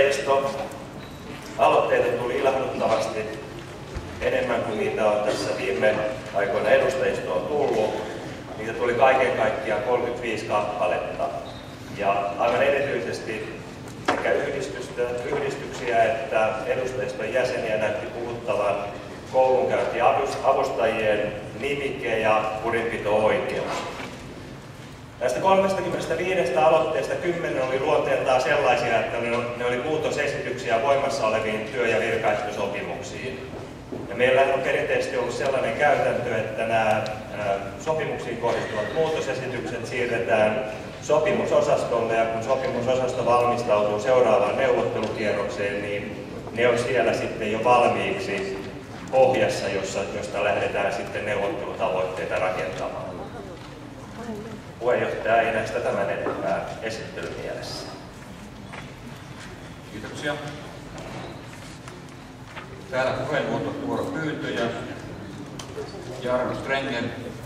edustajista aloitteita tuli ilahduttavasti enemmän kuin niitä on tässä viime aikoina edustajistoon tullut. Niitä tuli kaiken kaikkiaan 35 kappaletta. Ja aivan erityisesti sekä yhdistyksiä että edustajiston jäseniä näytti puhuttavan koulunkäyntiavustajien nimike ja kurinpito-oikeus. Näistä 35 aloitteesta 10 oli luonteeltaan sellaisia, että ne oli muutosesityksiä voimassa oleviin työ- ja virkaehtosopimuksiin. Ja meillä on perinteisesti ollut sellainen käytäntö, että nämä sopimuksiin kohdistuvat muutosesitykset siirretään sopimusosastolle, ja kun sopimusosasto valmistautuu seuraavaan neuvottelukierrokseen, niin ne on siellä sitten jo valmiiksi pohjassa, josta lähdetään sitten neuvottelutavoitteita rakentamaan. Puheenjohtaja ei näistä tämän enempää esittelymielessä. Kiitoksia. Täällä puheenvuoropyyntöjä. Jarno Strengel.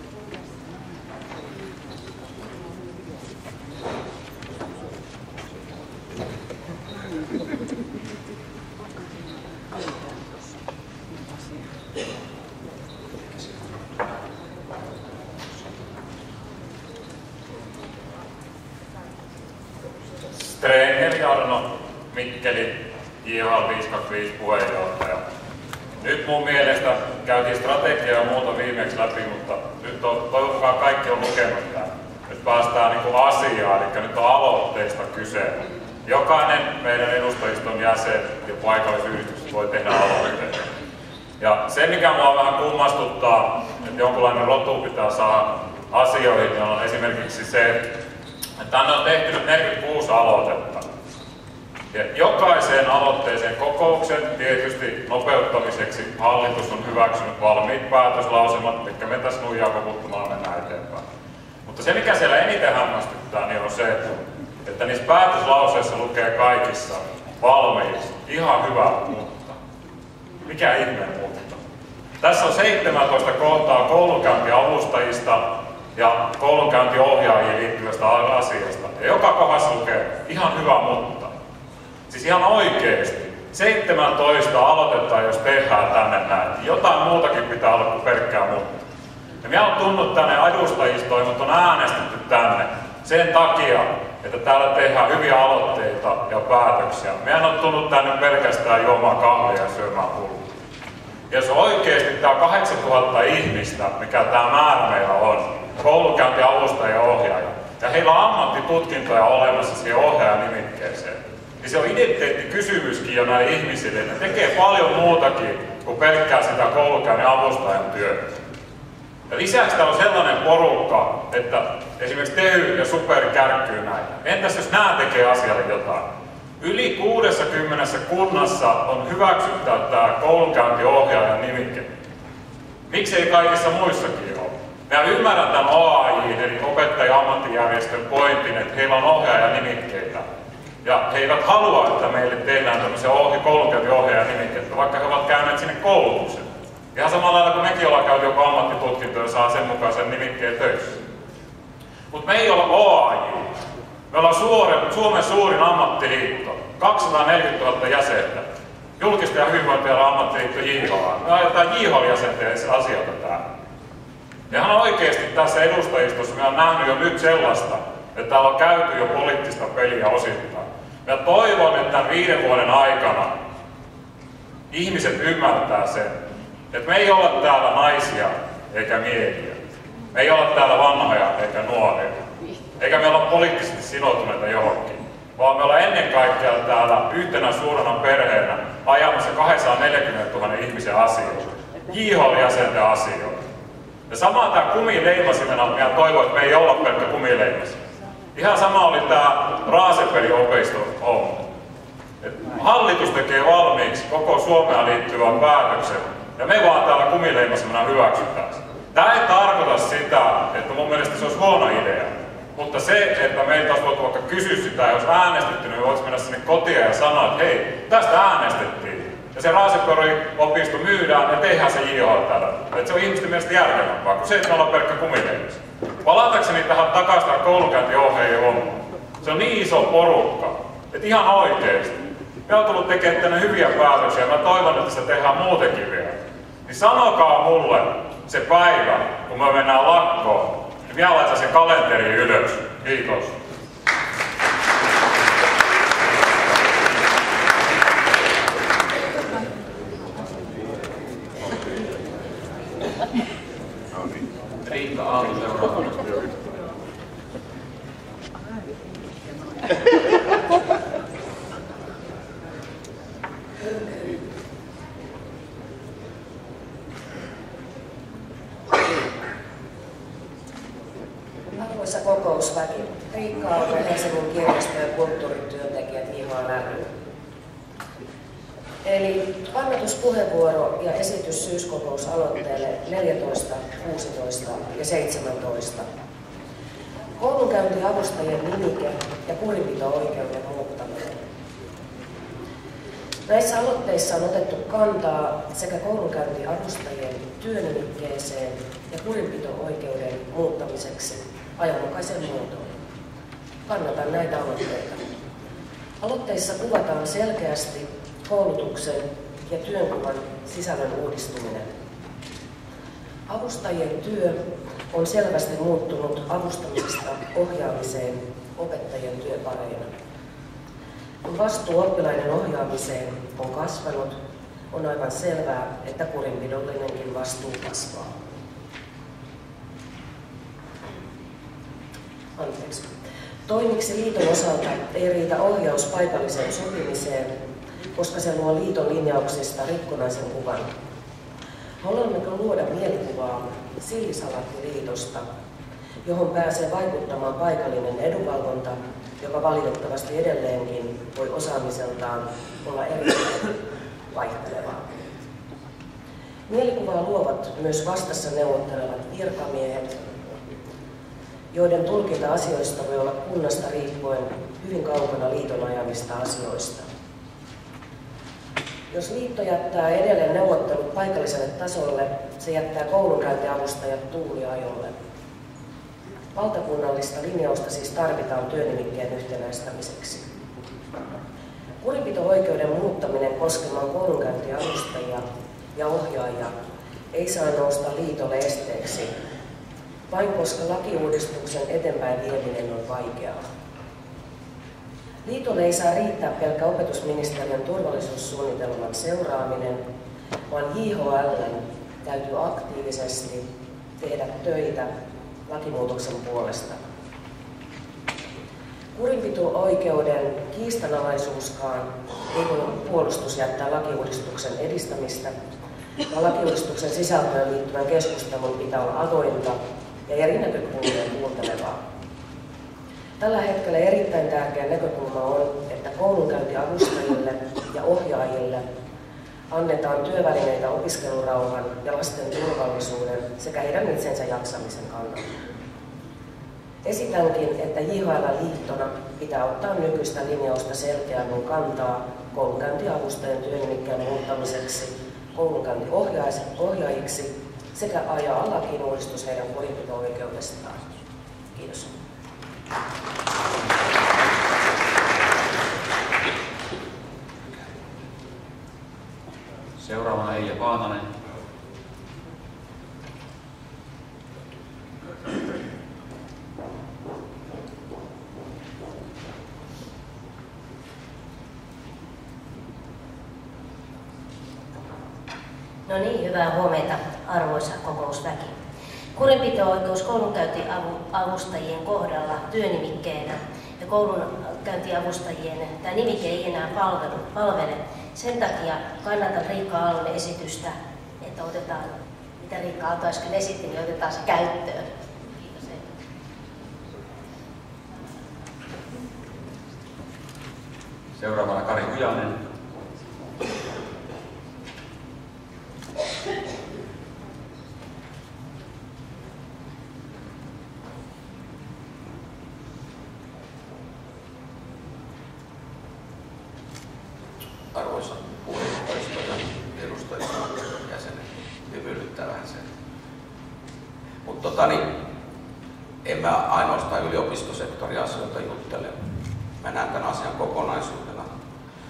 Strengel Jarno, Mikkeli, JHL 525 puheenjohtaja. Nyt mun mielestä käytiin strategiaa ja muuta viimeksi läpi, mutta nyt toivon mukaan kaikki on lukenut tämän. Nyt päästään asiaan, eli nyt on aloitteista kyse. Jokainen meidän edustajiston jäsen ja paikallisyhdistykset voi tehdä aloitteita. Ja se, mikä mua vähän kummastuttaa, että jonkunlainen rotu pitää saada asioihin, niin on esimerkiksi se, että tänne on tehty nyt 46 aloitetta. Ja jokaiseen aloitteeseen kokouksen tietysti nopeuttamiseksi hallitus on hyväksynyt valmiit päätöslauselmat, eli me tässä nuijaa koputtamalla mennään eteenpäin. Mutta se, mikä siellä eniten hämmästyttää, niin on se, että niissä päätöslauseissa lukee kaikissa valmiiksi ihan hyvä mutta. Mikä ihme mutta? Tässä on 17 kohtaa koulunkäyntiavustajista ja koulunkäyntiohjaajiin liittyvästä asiasta. Ja joka kohdassa lukee ihan hyvä mutta. Siis ihan oikeesti. 17 aloitetaan, jos tehdään tänne näin. Jotain muutakin pitää olla kuin pelkkää mutta. Ja minä olen tullut tänne edustajistoon, mutta on äänestetty tänne sen takia, että täällä tehdään hyviä aloitteita ja päätöksiä. Minä en ole tullut tänne pelkästään juomaan kahvia ja syömään pullaa. Jos oikeesti tämä 8000 ihmistä, mikä tämä määrä meillä on, koulunkäyntiavustajia ja ohjaaja, ja heillä on ammattitutkintoja olemassa siihen ohjaajan nimikkeeseen, niin se on identiteettikysymyskin jo näille ihmisille, että ne tekee paljon muutakin kuin pelkkää sitä koulunkäynnin avustajan työtä. Ja lisäksi täällä on sellainen porukka, että esimerkiksi Tehy ja Super kärkkyy näitä. Entäs jos nämä tekee asialle jotain? Yli 60 kunnassa on hyväksytty tämä koulunkäyntiohjaajan nimike. Miksei kaikissa muissakin ole? Minä ymmärrän tämän OAJ, eli opettajien ammattijärjestön pointin, että heillä on ohjaajan nimikkeitä. Ja he eivät halua, että meille tehdään tämmöisiä koulunkäyntiohjaajan nimikkeitä, vaikka he ovat käyneet sinne koulutuksen. Ihan samalla lailla kuin mekin ollaan käyty joku ammattitutkinto ja saa sen mukaisen nimikkeen töissä. Mutta me ei olla OAJ. Me ollaan Suomen suurin ammattiliitto, 240 000 jäsentä. Julkista ja hyvinvointialan ammattiliitto JHL. Me ajetaan JHL-jäsenten asioita täällä. Ja ihan oikeasti tässä edustajistossa me on nähnyt jo nyt sellaista, että täällä on käyty jo poliittista peliä osittain. Ja toivon, että tämän 5 vuoden aikana ihmiset ymmärtää sen, että me ei olla täällä naisia eikä miehiä. Me ei olla täällä vanhoja eikä nuoria. Eikä me olla poliittisesti sitoutuneita johonkin. Vaan me ollaan ennen kaikkea täällä yhtenä suurena perheenä ajamassa 240 000 ihmisen asioita. JHL-jäsenten asioita. Ja sama tämä kumileimasimena, minä toivon, että me ei olla pelkkä kumileimasimena. Ihan sama oli tämä Raasepeli-opiston homma. Hallitus tekee valmiiksi koko Suomea liittyvän päätöksen, ja me vaan täällä kumileimasimena hyväksytään. Tämä ei tarkoita sitä, että mun mielestä se olisi huono idea. Mutta se, että meiltä olisi voitu vaikka kysyä sitä, jos äänestetty, niin voisi mennä sinne kotiin ja sanoa, että hei, tästä äänestettiin. Ja se Raasepeli-opisto myydään ja tehdään se JHL täällä. Että se on ihmisten mielestä järkevämpää kuin se, että me ollaan pelkkä kumileimasimena. Palatakseni tähän takaisin koulunkäyntiohjaajien hommaan. Se on niin iso porukka, että ihan oikeesti. Me on tullut tekemään tänne hyviä päätöksiä, mä toivon, että sitä tehdään muutenkin vielä. Niin sanokaa mulle se päivä, kun me mennään lakkoon, niin minä laitan sen kalenteriin ylös. Kiitos. Riikka Aalto seuraavana. Arvoisa kokousväki, Riikka Aalto, Helsingin kirjasto- ja kulttuurityöntekijät JHL ry. Eli kannatuspuheenvuoro ja esitys syyskokousaloitteelle 14, 16 ja 17. Koulunkäyntiavustajien nimike ja kurinpito-oikeuden muuttaminen. Näissä aloitteissa on otettu kantaa sekä koulunkäyntiavustajien työnimikkeeseen ja kurinpito-oikeuden muuttamiseksi ajanmukaisen muotoon. Kannatan näitä aloitteita. Aloitteissa kuvataan selkeästi koulutuksen ja työnkuvan sisällön uudistuminen. Avustajien työ on selvästi muuttunut avustamisesta ohjaamiseen opettajien työpareina. Kun vastuu oppilaiden ohjaamiseen on kasvanut, on aivan selvää, että kurinpidollinenkin vastuu kasvaa. Toimiksi liiton osalta ei riitä ohjaus paikalliseen sopimiseen, koska se luo liiton linjauksista rikkonaisen kuvan. Haluammeko luoda mielikuvaa Sillisalaatti-liitosta, johon pääsee vaikuttamaan paikallinen edunvalvonta, joka valitettavasti edelleenkin voi osaamiseltaan olla erittäin vaihtelevaa. Mielikuvaa luovat myös vastassa neuvottelevat virkamiehet, joiden tulkinta asioista voi olla kunnasta riippuen hyvin kaukana liiton ajamista asioista. Jos liitto jättää edelleen neuvottelut paikalliselle tasolle, se jättää koulunkäyntiavustajat tuuliajolle. Valtakunnallista linjausta siis tarvitaan työnimikkeen yhtenäistämiseksi. Kurinpito-oikeuden muuttaminen koskemaan koulunkäyntiavustajia ja ohjaajia ei saa nousta liitolle esteeksi, vain koska lakiuudistuksen eteenpäin vieminen on vaikeaa. Liitolle ei saa riittää pelkkä opetusministeriön turvallisuussuunnitelman seuraaminen, vaan JHL:n täytyy aktiivisesti tehdä töitä lakimuutoksen puolesta. Kurinpito-oikeuden kiistanalaisuuskaan ei voi puolustus jättää lakiuudistuksen edistämistä, vaan lakiuudistuksen sisältöön liittyvän keskustelun pitää olla avointa ja eri näkökulmien kuuntelevaa. Tällä hetkellä erittäin tärkeä näkökulma on, että koulunkäyntiavustajille ja ohjaajille annetaan työvälineitä opiskelurauhan ja lasten turvallisuuden sekä heidän itsensä jaksamisen kannalta. Esitänkin, että JHL-liittona pitää ottaa nykyistä linjausta selkeämmin kantaa koulunkäyntiavustajien työnimikkeen muuttamiseksi koulunkäyntiohjaajiksi sekä ajaa lakiin uudistus heidän kurinpito-oikeudestaan. Kiitos. Seuraavana Eija Paananen. No niin, hyvää huomenta arvoisa kokousväki. Kurinpito-oikeus koulunkäyntiavustajien kohdalla työnimikkeenä ja koulunkäyntiavustajien tämä nimike ei enää palvele. Sen takia kannatan Riikka Aallon esitystä, että otetaan, mitä Riikka Aalto äsken esitti, niin otetaan se käyttöön. Kiitos. Seuraavana Kari Kujanen. Arvoisa puheenjohtajisto ja edustajat jäsenet, hymyilyttää vähän sen. Mutta en mä ainoastaan yliopistosektorin asioita juttele. Mä näen tämän asian kokonaisuutena.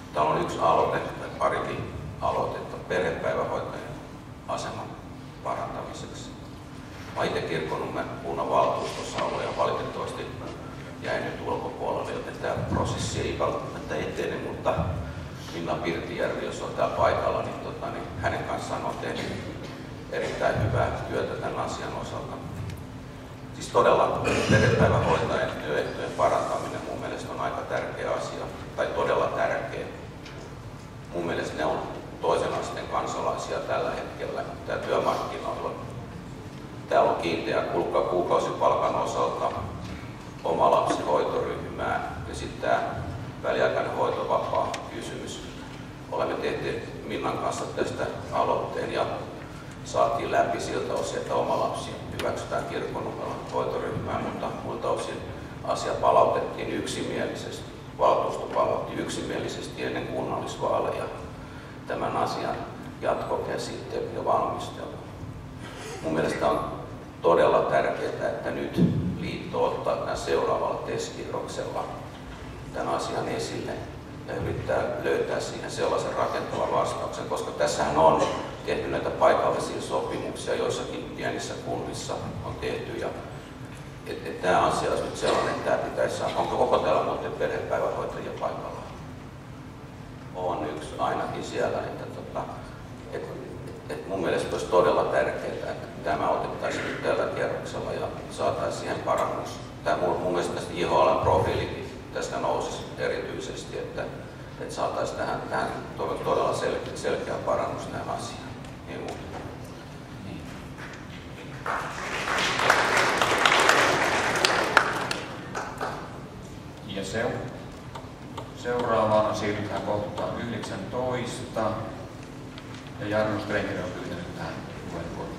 Täällä on yksi aloite, tai parikin aloitetta perhepäivähoitajan aseman parantamiseksi. Mä itse Kirkkonummen kunnanvaltuustossa ollut ja valitettavasti jäin nyt ulkopuolelle, joten tämä prosessi ei välttämättä etene, mutta Minna Pirtijärvi, jos on täällä paikalla, niin hänen kanssaan on tehnyt erittäin hyvää työtä tämän asian osalta. Siis todella perhepäivähoitajan työehtojen parantaminen mun mielestä on aika tärkeä asia, tai todella tärkeä. Mun mielestä ne on toisen asteen kansalaisia tällä hetkellä tää työmarkkinoilla. Täällä on kiinteä kuukausipalkan osalta oma lapsihoitoryhmää ja sitten tämä väliaikainen hoitovapaa kysymys. Olemme tehneet Minnan kanssa tästä aloitteen ja saatiin läpi siltä osin, että oma lapsi hyväksytään Kirkkonummella hoitoryhmään, mutta muilta osin asia palautettiin yksimielisesti. Valtuusto palautti yksimielisesti ennen kunnallisvaaleja tämän asian jatkokäsittely ja valmistelu. Mun mielestä on todella tärkeää, että nyt liitto ottaa tämän seuraavalla testkierroksella tämän asian esille ja yrittää löytää siihen sellaisen rakentavan vastauksen, koska tässähän on tehty näitä paikallisia sopimuksia, joissakin pienissä kunnissa on tehty. Ja tämä asia olisi nyt sellainen, että tämä pitäisi saada. Onko koko täällä muuten perhepäivähoitajia paikalla? On yksi ainakin siellä. Mun mielestä olisi todella tärkeää, että tämä otettaisiin nyt tällä kierroksella ja saataisiin siihen parannus. Mun mielestä tästä IHL:n profiilikin tästä nousisi erityisesti, että saataisiin tähän todella selkeä parannus tähän asiaan. Niin muuta. Ja seuraavana siirrytään kohtaan 19. Ja Jarno Strengeri on pyytänyt tähän puheenvuoron.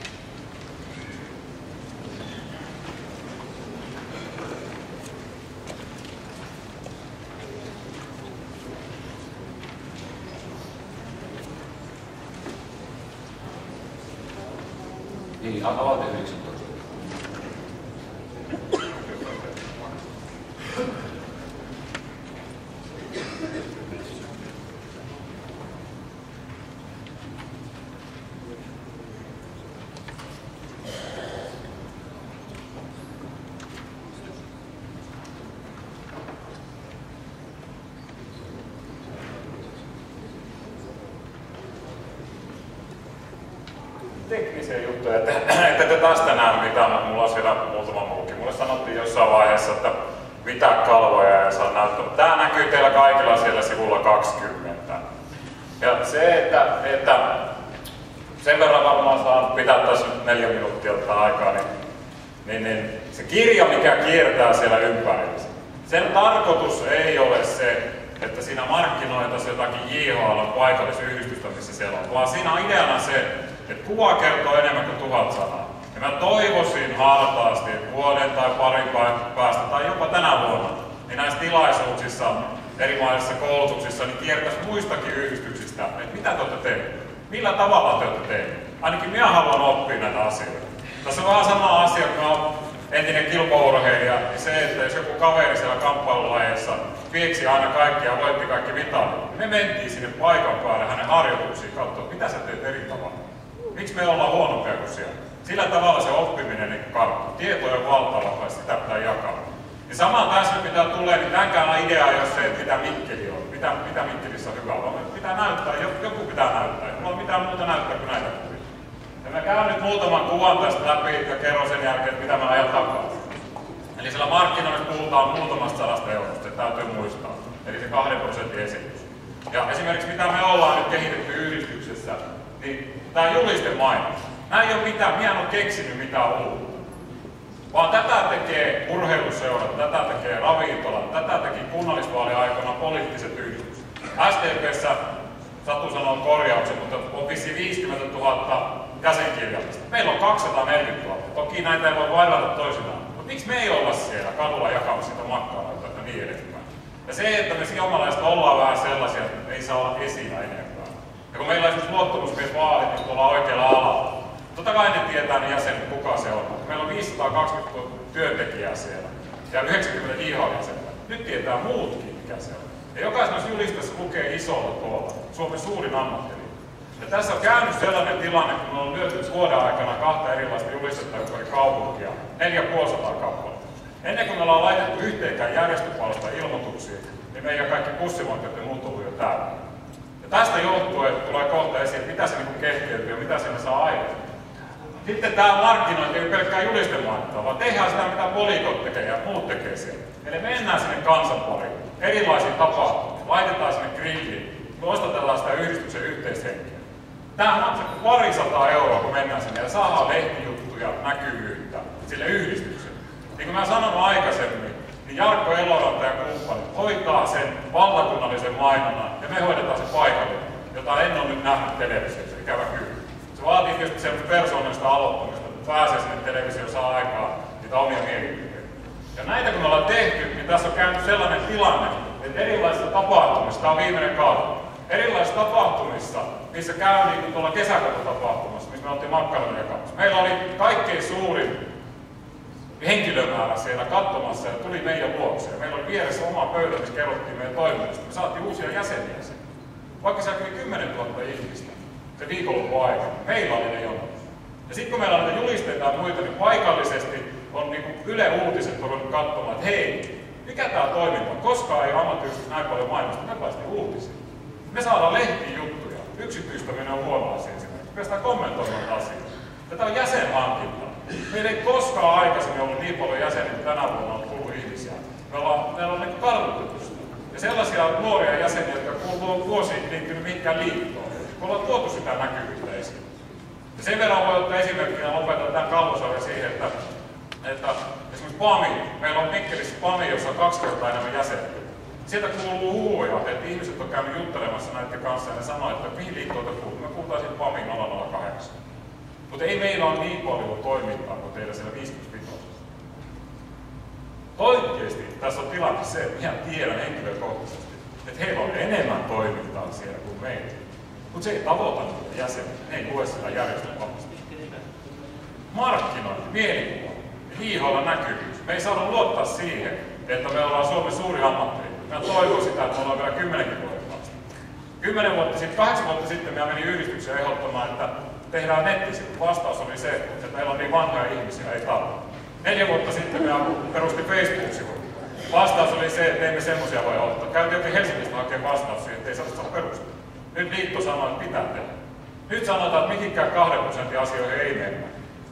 Niin, aloite 19. Teknisiä juttuja, että te taas tänään mitään. Mulla on siellä muutama muukin. Mulle sanottiin jossain vaiheessa, että mitä kalvoja ei saa näyttää. Tää näkyy teillä kaikilla siellä sivulla 20. Ja se, että sen verran varmaan saan pitää tässä 4 minuuttia ottaa aikaa, niin se kirja, mikä kiertää siellä ympärillä, sen tarkoitus ei ole se, että siinä markkinoitaisiin jotakin JHL paikallisyhdistystä, missä siellä on, vaan siinä on ideana se, että kuva kertoo enemmän kuin 1000 sanaa. Ja mä toivoisin hartaasti, että vuoden tai parin päästä, tai jopa tänä vuonna, niin näissä tilaisuuksissa, erilaisissa koulutuksissa, niin kiertäisi muistakin yhdistyksistä, että mitä te olette tehneet, millä tavalla te olette tehneet. Ainakin minä haluan oppia näitä asioita. Tässä on vähän sama asia, kun mä oon entinen kilpaurheilija, niin se, että jos joku kaveri siellä kamppailulajeissa pieksi aina kaikkia ja voitti kaikki mitalit, niin me mentiin sinne paikan päälle hänen harjoituksiin katsoa, mitä sä teet eri tavalla. Miksi me ollaan huonompia kuin siellä? Sillä tavalla se oppiminen niin karttuu. Tietoja on valtava, vai sitä pitää jakaa. Ja samaan tässä pitää tulee, niin tämänkään idea ei ole se, että mitä Mikkeli on, mitä Mikkelissä on hyvä, vaan pitää näyttää, joku pitää näyttää. Ei mulla ole mitään muuta näyttää kuin näitä kuvia. Ja mä käyn nyt muutaman kuvan tästä läpi ja kerron sen jälkeen, että mitä mä ajan takaa. Eli siellä markkinoissa puhutaan muutamasta 100 eurosta, se täytyy muistaa. Eli se 2% esitys. Ja esimerkiksi mitä me ollaan nyt kehitetty yhdistyksessä, niin tää julistemainos. Nää ei ole mitään, minä en ole keksinyt mitään uutta. Vaan tätä tekee urheiluseurat, tätä tekee ravintolat, tätä teki kunnallisvaaliaikana poliittiset yhdistykset. SDP:ssä Satu sanoo korjauksen, mutta on vissiin 50 000 käsinkirjallista. Meillä on 240 000. Toki näitä ei voi vailata toisinaan. Mutta miksi me ei olla siellä kadulla jakamassa sitä makkaroita ja niin edespäin? Ja se, että me suomalaiset ollaan vähän sellaisia, että ei saa olla esillä enempää. Ja kun meillä on esimerkiksi luottamusmiesvaalit, niin tuolla oikealla alalla. Totta kai ne tietää ne jäsenet, kuka se on. Meillä on 520 työntekijää siellä ja 90 IHL-jäsentä. Nyt tietää muutkin, mikä se on. Ja jokaisessa julisteessa lukee isolla koolla Suomen suurin ammattiliitto. Ja tässä on käynyt sellainen tilanne, kun me on lyöty vuoden aikana 2 erilaista julistetta ympäri kaupunkia, 450 kappaletta. Ennen kuin me ollaan laitettu yhteenkään järjestöpuolesta ilmoituksia, niin meidän kaikki bussimatkat ja muut on ollut jo täällä. Ja tästä johtuen tulee kohta esiin, että mitä se niin kehkeytyy ja mitä siinä saa aikaan. Sitten tämä markkinointi ei pelkkää julistemainontaa, vaan tehdään sitä, mitä poliikot tekee ja muut tekee siellä. Eli mennään sinne kansan pariin, erilaisiin tapahtumiin, laitetaan sinne grilliin, nostatellaan sitä yhdistyksen yhteishenkeä. Tämä maksaa 200 euroa, kun mennään sinne ja saadaan lehtijuttuja, näkyvyyttä sille yhdistykselle. Niin kuin mä sanoin aikaisemmin, niin Jarkko Eloranta ja kumppanit hoitaa sen valtakunnallisen mainonnan ja me hoidetaan se paikallinen, jota en ole nyt nähnyt televisiossa, ikävä kyllä. Se vaatii tietysti semmoista persoonallista aloittamista, että pääsee sinne televisioon, saa aikaa niitä omia mielipiteitä. Ja näitä kun me ollaan tehty, niin tässä on käynyt sellainen tilanne, että erilaisissa tapahtumissa, tämä on viimeinen kausi, erilaisissa tapahtumissa, missä käy niin kuin tuolla kesäkatotapahtumassa, missä me oltiin makkaroita jakamassa. Meillä oli kaikkein suurin henkilömäärä siellä katsomassa ja tuli meidän luokse. Ja meillä oli vieressä oma pöydä, missä kerrottiin meidän toiminnasta. Me saatiin uusia jäseniä sinne. Vaikka siellä tuli 10 000 ihmistä se viikonloppu aikana. Meillä oli ne jonot. Ja sitten kun meillä on näitä julisteita ja muita, niin paikallisesti on niin kuin Yle Uutiset ruvennut katsomaan, että hei, mikä tää toiminta on? Koskaan ei ammattiyhdistys näin paljon mainosta. Me päästiin uutisiin. Me saadaan lehtijuttuja. Yksityistäminen on huono asia esimerkiksi. Me päästään kommentoimaan asioita. Tätä on jäsenhankinta. Meillä ei koskaan aikaisemmin ollut niin paljon jäseniä, että tänä vuonna on tullut ihmisiä. Meillä on niin kartoitettu sitä. Ja sellaisia nuoria jäseniä, jotka on vuosiin liittynyt mihinkään liittoon. Me ollaan tuotu sitä näkyvyyttä esiin. Ja sen verran voi ottaa esimerkkinä, lopetan tämän Kalvosarjan siihen, että esimerkiksi PAMI, meillä on Mikkelissä PAMI, jossa on 2 kertaa enemmän jäseniä. Sieltä kuuluu huuja, että ihmiset on käynyt juttelemassa näiden kanssa ja ne sanoo, että mihin liittoon te kuuluu. Me kuultaan siitä PAMI 008. Mutta ei meillä ole niin paljon toimintaa kuin teillä siellä 55. Oikeesti tässä on tilanne se, että minä tiedän henkilökohtaisesti, että heillä on enemmän toimintaa siellä kuin meillä. Mutta se ei tavoita niitä jäseniä, ne ei lue sitä järjestelmästä. Markkinointi, mielikuva, JHL näkyvyys. Me ei saada luottaa siihen, että me ollaan Suomen suuri ammattiliitto. Mä toivon sitä, että me ollaan vielä 10 vuoden päästä. 8 vuotta sitten minä menin yhdistykseen ehdottamaan, että tehdään nettisivu. Vastaus oli se, että meillä on niin vanhoja ihmisiä, ei tarvitse. 4 vuotta sitten minä perustin Facebook-sivun. Vastaus oli se, että ei me semmoisia voi ottaa. Käytiin Helsingistä hakemaan vastaus siihen, että ei saa perustaa. Nyt liitto sanoo, että pitää tehdä. Nyt sanotaan, että mihinkään 2% asioihin ei mennä.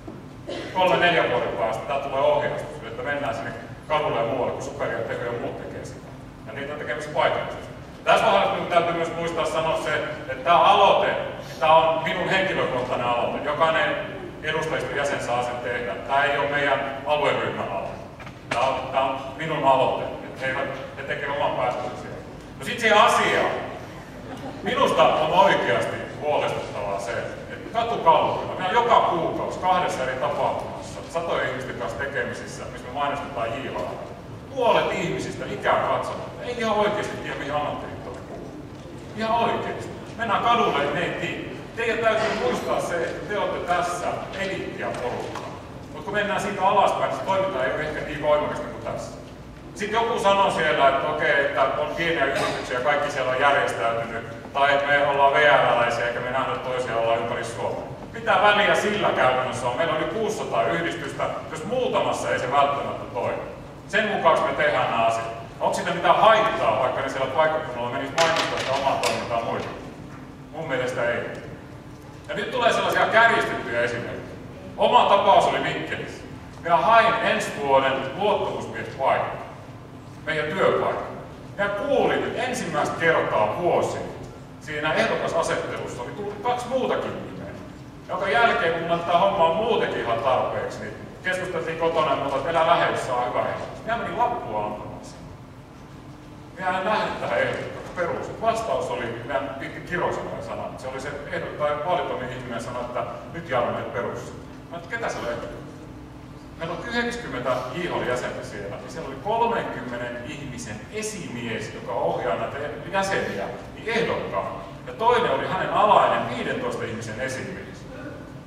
3-4 vuoden päästä tämä tulee ohjeistus, että mennään sinne kadulle ja muualle, kun Superi ja Teho ja muut tekee sitä. Ja niitä on tekemässä paikallisesti. Tässä vaiheessa minun täytyy myös muistaa sanoa se, että tämä aloite, tämä on minun henkilökohtainen aloite. Jokainen edustajiston jäsen saa sen tehdä. Tämä ei ole meidän alueryhmän aloite. Tämä on minun aloite. He tekevät oman päätöksen siellä. No sitten se asia. Minusta on oikeasti huolestuttavaa se, että katukalvoilla, meillä on joka kuukausi 2 eri tapahtumassa, 100 ihmisten kanssa tekemisissä, missä me mainostetaan JHL. Puolet ihmisistä ikään katsomatta ei ihan oikeasti tiedä, mihin ammattiliittoon kuuluu. Ihan oikeasti. Mennään kadulle, niin ne ei tiedä. Teidän täytyy muistaa se, että te olette tässä eliittiä porukkaa. Mutta kun mennään siitä alaspäin, niin se toiminta ei ole ehkä niin voimakasta kuin tässä. Sitten joku sanoo siellä, että okei, että on pieniä yrityksiä ja kaikki siellä on järjestäytynyt, tai että me ollaan VR-läisiä eikä me nähdä toisia olla ympäri Suomea. Mitä väliä sillä käytännössä on? Meillä on yli 600 yhdistystä, jos muutamassa ei se välttämättä toimi. Sen mukaan me tehdään nämä asiat. Onko siitä mitään haittaa, vaikka ne siellä paikkakunnalla menisi mainostaa sitä omaa toimintaa muita? Mun mielestä ei. Ja nyt tulee sellaisia kärjistettyjä esimerkkejä. Oma tapaus oli Mikkelissä. Minä hain ensi vuoden luottamusmiespaikkaa. Meidän työpaikka. Ja kuulin, että ensimmäistä kertaa vuosiin siinä ehdokasasettelussa oli tullut 2 muutakin nimeä. Jonka jälkeen, kun tämä homma on muutenkin ihan tarpeeksi, niin keskusteltiin kotona, että elää lähdössä on hyvä ehdotus. Minä menin Lappua antamaan sen. Minä en lähde tähän ehdotukseen. Perus. Vastaus oli, minä Pitti Kirosanoja sanoi. Se oli se ehdottaja vaalitoimen ihminen sanoi, että nyt Jarmo perus. Mä että ketä se oli ehdotus? Meillä on 90 JHL-jäsentä siellä, ja siellä oli 30 ihmisen esimies, joka ohjaa näitä jäseniä, niin ehdokkaan. Ja toinen oli hänen alainen 15 ihmisen esimies.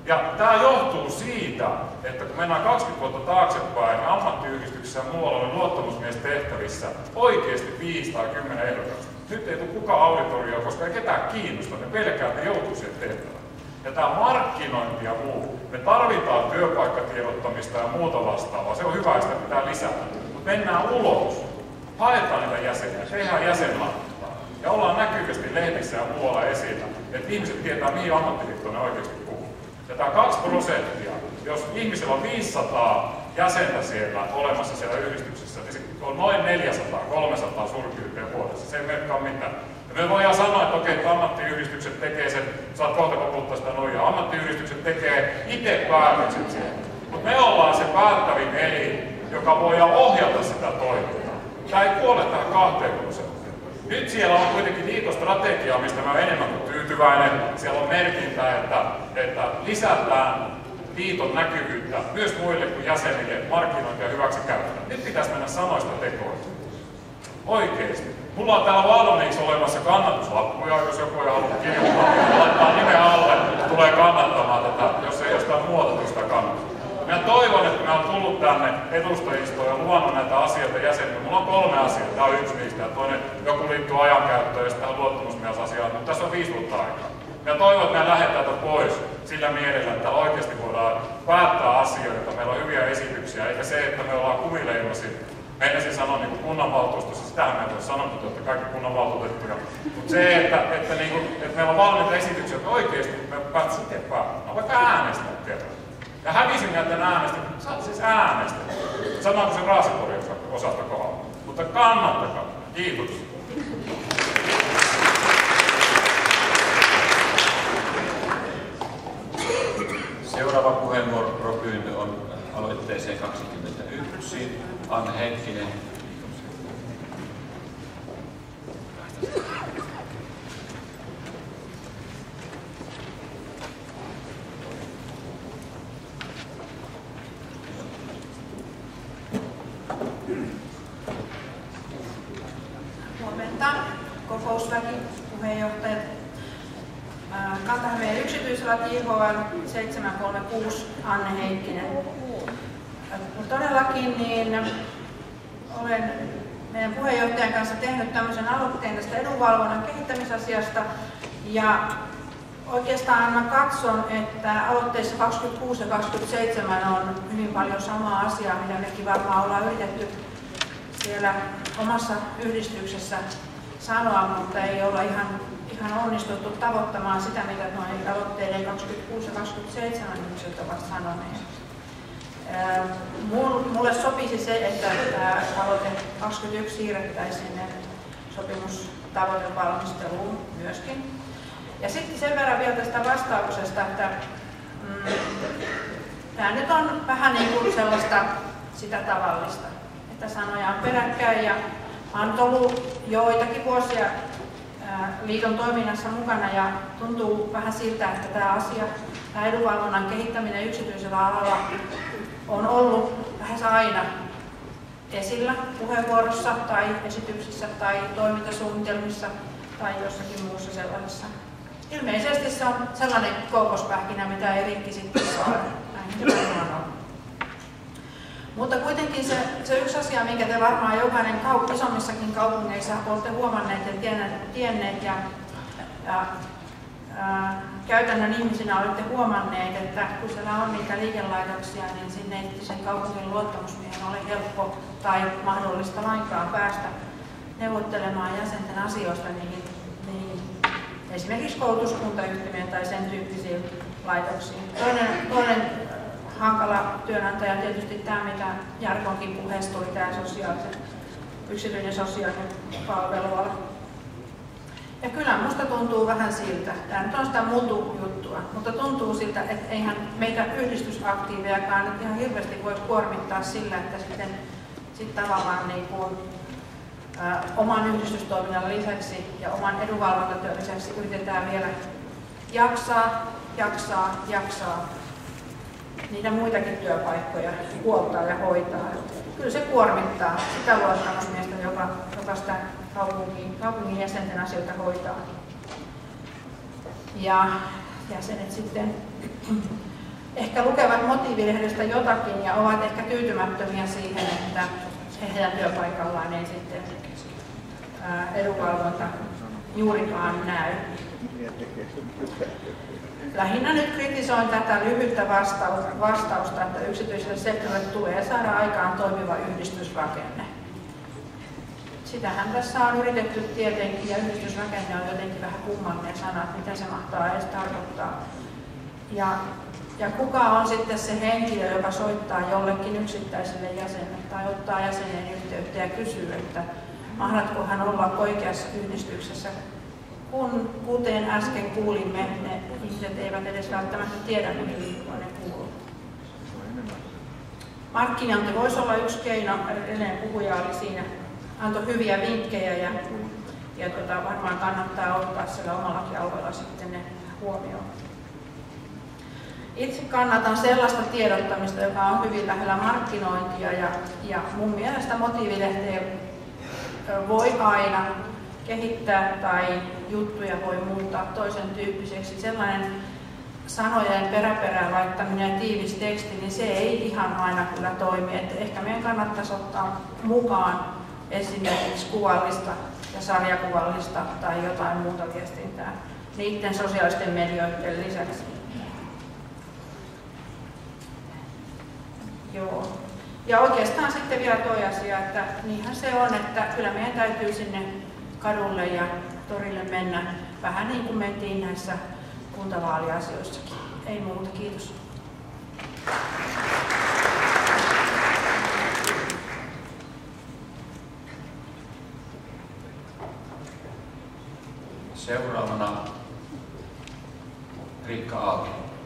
Ja tämä johtuu siitä, että kun mennään 20 vuotta taaksepäin, niin ammattiyhdistyksissä ja muualla oli luottamusmiestehtävissä oikeasti 5 tai 10 ehdokasta. Nyt ei tule kukaan auditorioon, koska ei ketään kiinnosta, ne pelkää, että joutuu siihen tehtävään. Ja tämä markkinointi ja muu, me tarvitaan työpaikkatiedottamista ja muuta vastaavaa, se on hyvä, että sitä pitää lisätä. Mutta mennään ulos, haetaan niitä jäseniä, tehdään jäsenhankintaa ja ollaan näkyvästi lehdissä ja muualla esillä, että ihmiset tietää, mihin ammattiliittoon ne oikeasti kuuluu. Ja tämä 2%, jos ihmisellä on 500 jäsentä siellä olemassa siellä yhdistyksessä, niin on noin 400-300 suurin vuodessa. Se ei merkkaa mitään. Ja me voidaan sanoa, että okei, että ammattiyhdistykset tekee sen, saat kohta koputtaa sitä nojaa, ammattiyhdistykset tekee itse päätökset siellä. Mutta me ollaan se päättävin elin, joka voidaan ohjata sitä toimintaa. Tämä ei kuole tähän 2%. Nyt siellä on kuitenkin liitostrategia, mistä mä olen enemmän kuin tyytyväinen. Siellä on merkintä, että lisätään liiton näkyvyyttä myös muille kuin jäsenille, markkinointia ja hyväksikäyttöä. Nyt pitäisi mennä sanoista tekoihin. Oikeesti. Mulla on täällä valmiiksi olemassa kannatuslappuja, jos joku ei halua kirjoittaa, laittaa nimen alle ja tulee kannattamaan tätä, jos ei jostain muuta sitä kannatusta. Minä toivon, että minä olen tullut tänne edustajistoon ja luvannut näitä asioita jäsenille. Mulla on 3 asiaa, tämä on yksi niistä, ja toinen joku liittyy ajankäyttöön ja tähän luottamusmiesasiaan, mutta tässä on 5 vuotta aikaa. Minä toivon, että me lähdetään täältä pois sillä mielellä, että oikeasti voidaan päättää asioita, meillä on hyviä esityksiä, eikä se, että me ollaan kumileimasin. Meinasin sanoa niin kuin kunnanvaltuustossa, sitähän me ei ole sanottu, että kaikki kunnanvaltuutettuja. Mutta se, että meillä on valmiita esityksiä, että oikeasti me päättäisiin itse päättää. Vaikka äänestää kerran. Ja hävisin näiden äänestä, saat siis äänestä. Sanoinko se Raasiporin osasta kohdalla. Mutta kannattakaa. Kiitos. Seuraava puheenvuoropyyntö on aloitteeseen 21. Anne Heikkinen. Huomenta, kokousväki, puheenjohtajat. Kanta-Hämeen yksityislaki JHL 736 Anne Heikkinen. Todellakin niin olen meidän puheenjohtajan kanssa tehnyt tämmöisen aloitteen tästä edunvalvonnan kehittämisasiasta ja oikeastaan mä katson, että aloitteissa 26 ja 27 on hyvin paljon samaa asiaa, mitä mekin varmaan ollaan yritetty siellä omassa yhdistyksessä sanoa, mutta ei olla ihan onnistuttu tavoittamaan sitä, mitä noin aloitteiden 26 ja 27 ihmiset ovat sanoneet. Mulle sopisi se, että aloite 21 siirrettäisiin sinne sopimustavoitevalmisteluun myöskin. Ja sitten sen verran vielä tästä vastauksesta, että tämä nyt on vähän niin kuin sellaista sitä tavallista, että sanoja on peräkkäin ja mä oon ollut joitakin vuosia liiton toiminnassa mukana ja tuntuu vähän siltä, että tämä asia, tämä edunvalvonnan kehittäminen yksityisellä alalla on ollut lähes aina esillä puheenvuorossa tai esityksissä tai toimintasuunnitelmissa tai jossakin muussa sellaisessa. Ilmeisesti se on sellainen kookospähkinä, mitä ei rikki sitten saada. Näin se on. Mutta kuitenkin se yksi asia, minkä te varmaan jokainen isommissakin kaupungeissa olette huomanneet ja tienneet ja käytännön ihmisinä olette huomanneet, että kun siellä on niitä liikelaitoksia, niin sinne ei sen kaupungin luottamusmiehen ole helppo tai mahdollista lainkaan päästä neuvottelemaan jäsenten asioista niin esimerkiksi koulutuskuntayhtymien tai sen tyyppisiin laitoksiin. Toinen hankala työnantaja on tietysti tämä, mitä Jarkonkin puheessa tuli, tämä yksityinen sosiaalinen palveluala. Ja kyllä minusta tuntuu vähän siltä, tämä nyt on sitä mutu-juttua, mutta tuntuu siltä, että eihän meitä yhdistysaktiivejakaan nyt ihan hirveästi voi kuormittaa sillä, että sitten tavallaan niin kuin, oman yhdistystoiminnan lisäksi ja oman edunvalvontatyön lisäksi yritetään vielä jaksaa niitä muitakin työpaikkoja huoltaa ja hoitaa. Kyllä se kuormittaa sitä luottamusmiestä, joka sitä kaupungin jäsenten asioita hoitaa. Ja jäsenet sitten ehkä lukevat motiivilehdestä jotakin ja ovat ehkä tyytymättömiä siihen, että heidän työpaikallaan ei sitten edunvalvonta juurikaan näy. Lähinnä nyt kritisoin tätä lyhyttä vastausta, että yksityiselle sektorille tulee saada aikaan toimiva yhdistysrakenne. Sitähän tässä on yritetty tietenkin, ja yhdistysrakenne on jotenkin vähän kummallinen sana, että mitä se mahtaa edes tarkoittaa. Ja kuka on sitten se henkilö, joka soittaa jollekin yksittäiselle jäsenelle tai ottaa jäsenen yhteyttä ja kysyy, että mahdatko hän olla oikeassa yhdistyksessä, kuten äsken kuulimme, ne ihmiset eivät edes välttämättä tiedä, mihin liikkuun ne kuuluu. Markkinointi voisi olla yksi keino, edellinen puhuja oli siinä, antoi hyviä vinkkejä ja varmaan kannattaa ottaa siellä omallakin alueella sitten ne huomioon. Itse kannatan sellaista tiedottamista, joka on hyvin lähellä markkinointia ja mun mielestä motiivilehteä voi aina kehittää tai juttuja voi muuttaa toisen tyyppiseksi. Sellainen sanojen peräperään laittaminen ja tiivis teksti, niin se ei ihan aina kyllä toimi. Että ehkä meidän kannattaisi ottaa mukaan esimerkiksi kuvallista ja sarjakuvallista tai jotain muuta viestintää niiden sosiaalisten medioiden lisäksi. Joo. Ja oikeastaan sitten vielä toi asia, että niinhän se on, että kyllä meidän täytyy sinne kadulle ja torille mennä vähän niin kuin mentiin näissä kuntavaaliasioissakin. Ei muuta, kiitos. Seuraavana Riikka Aalto.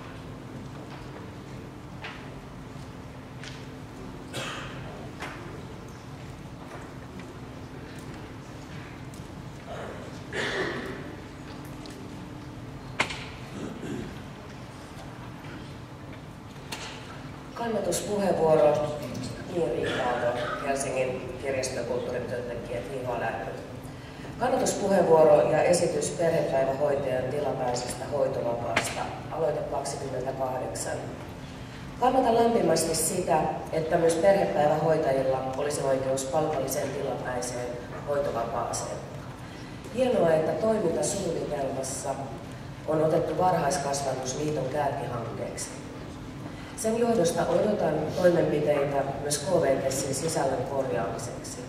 Kannatuspuheenvuoro Riikka Aalto, Helsingin kirjasto- ja kulttuurityöntekijät JHL. Kannatuspuheenvuoro ja esitys perhepäivähoitajan tilapäisestä hoitovapaasta, aloite 28. Kannatan lämpimästi sitä, että myös perhepäivähoitajilla olisi oikeus palkalliseen tilapäiseen hoitovapaaseen. Hienoa, että toimintasuunnitelmassa on otettu Varhaiskasvatusliiton kärkihankkeeksi. Sen johdosta odotan toimenpiteitä myös KVTESin sisällön korjaamiseksi.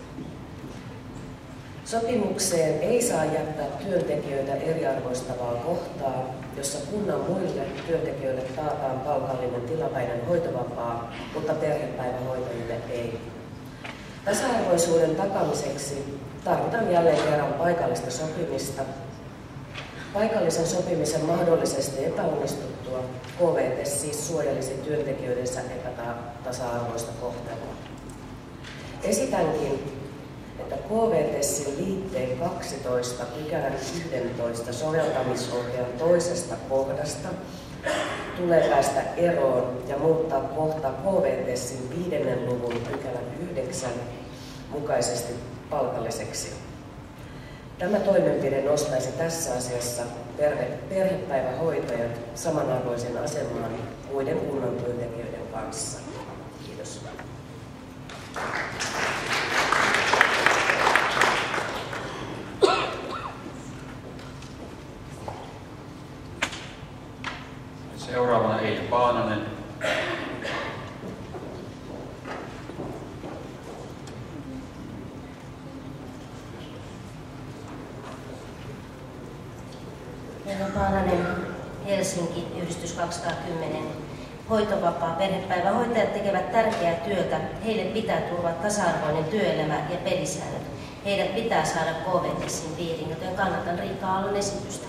Sopimukseen ei saa jättää työntekijöitä eriarvoistavaa kohtaa, jossa kunnan muille työntekijöille taataan palkallinen tilapäinen hoitovapaa, mutta perhepäivähoitajille ei. Tasa-arvoisuuden takaamiseksi tarvitaan jälleen kerran paikallista sopimista. Paikallisen sopimisen mahdollisesti epäonnistuttua KVTES siis suojelisi työntekijöidensä epätasa-arvoista kohtelua. Esitänkin, että KVTESin liitteen 12 pykälän 11 soveltamisohjeen toisesta kohdasta tulee päästä eroon ja muuttaa kohta KVTESin 5. luvun pykälän 9 mukaisesti palkalliseksi. Tämä toimenpide nostaisi tässä asiassa perhepäivähoitajat samanarvoisen asemaan muiden kunnan työntekijöiden kanssa. Kiitos. Seuraavana Eija Paananen. Eija Paananen, Helsinki, Yhdistys 210. Hoitovapaa. Perhepäivähoitajat tekevät tärkeää työtä. Heille pitää turvata tasa-arvoinen työelämä ja pelisäännöt. Heidät pitää saada KVTESin piiriin, joten kannatan Riikka Aallon esitystä.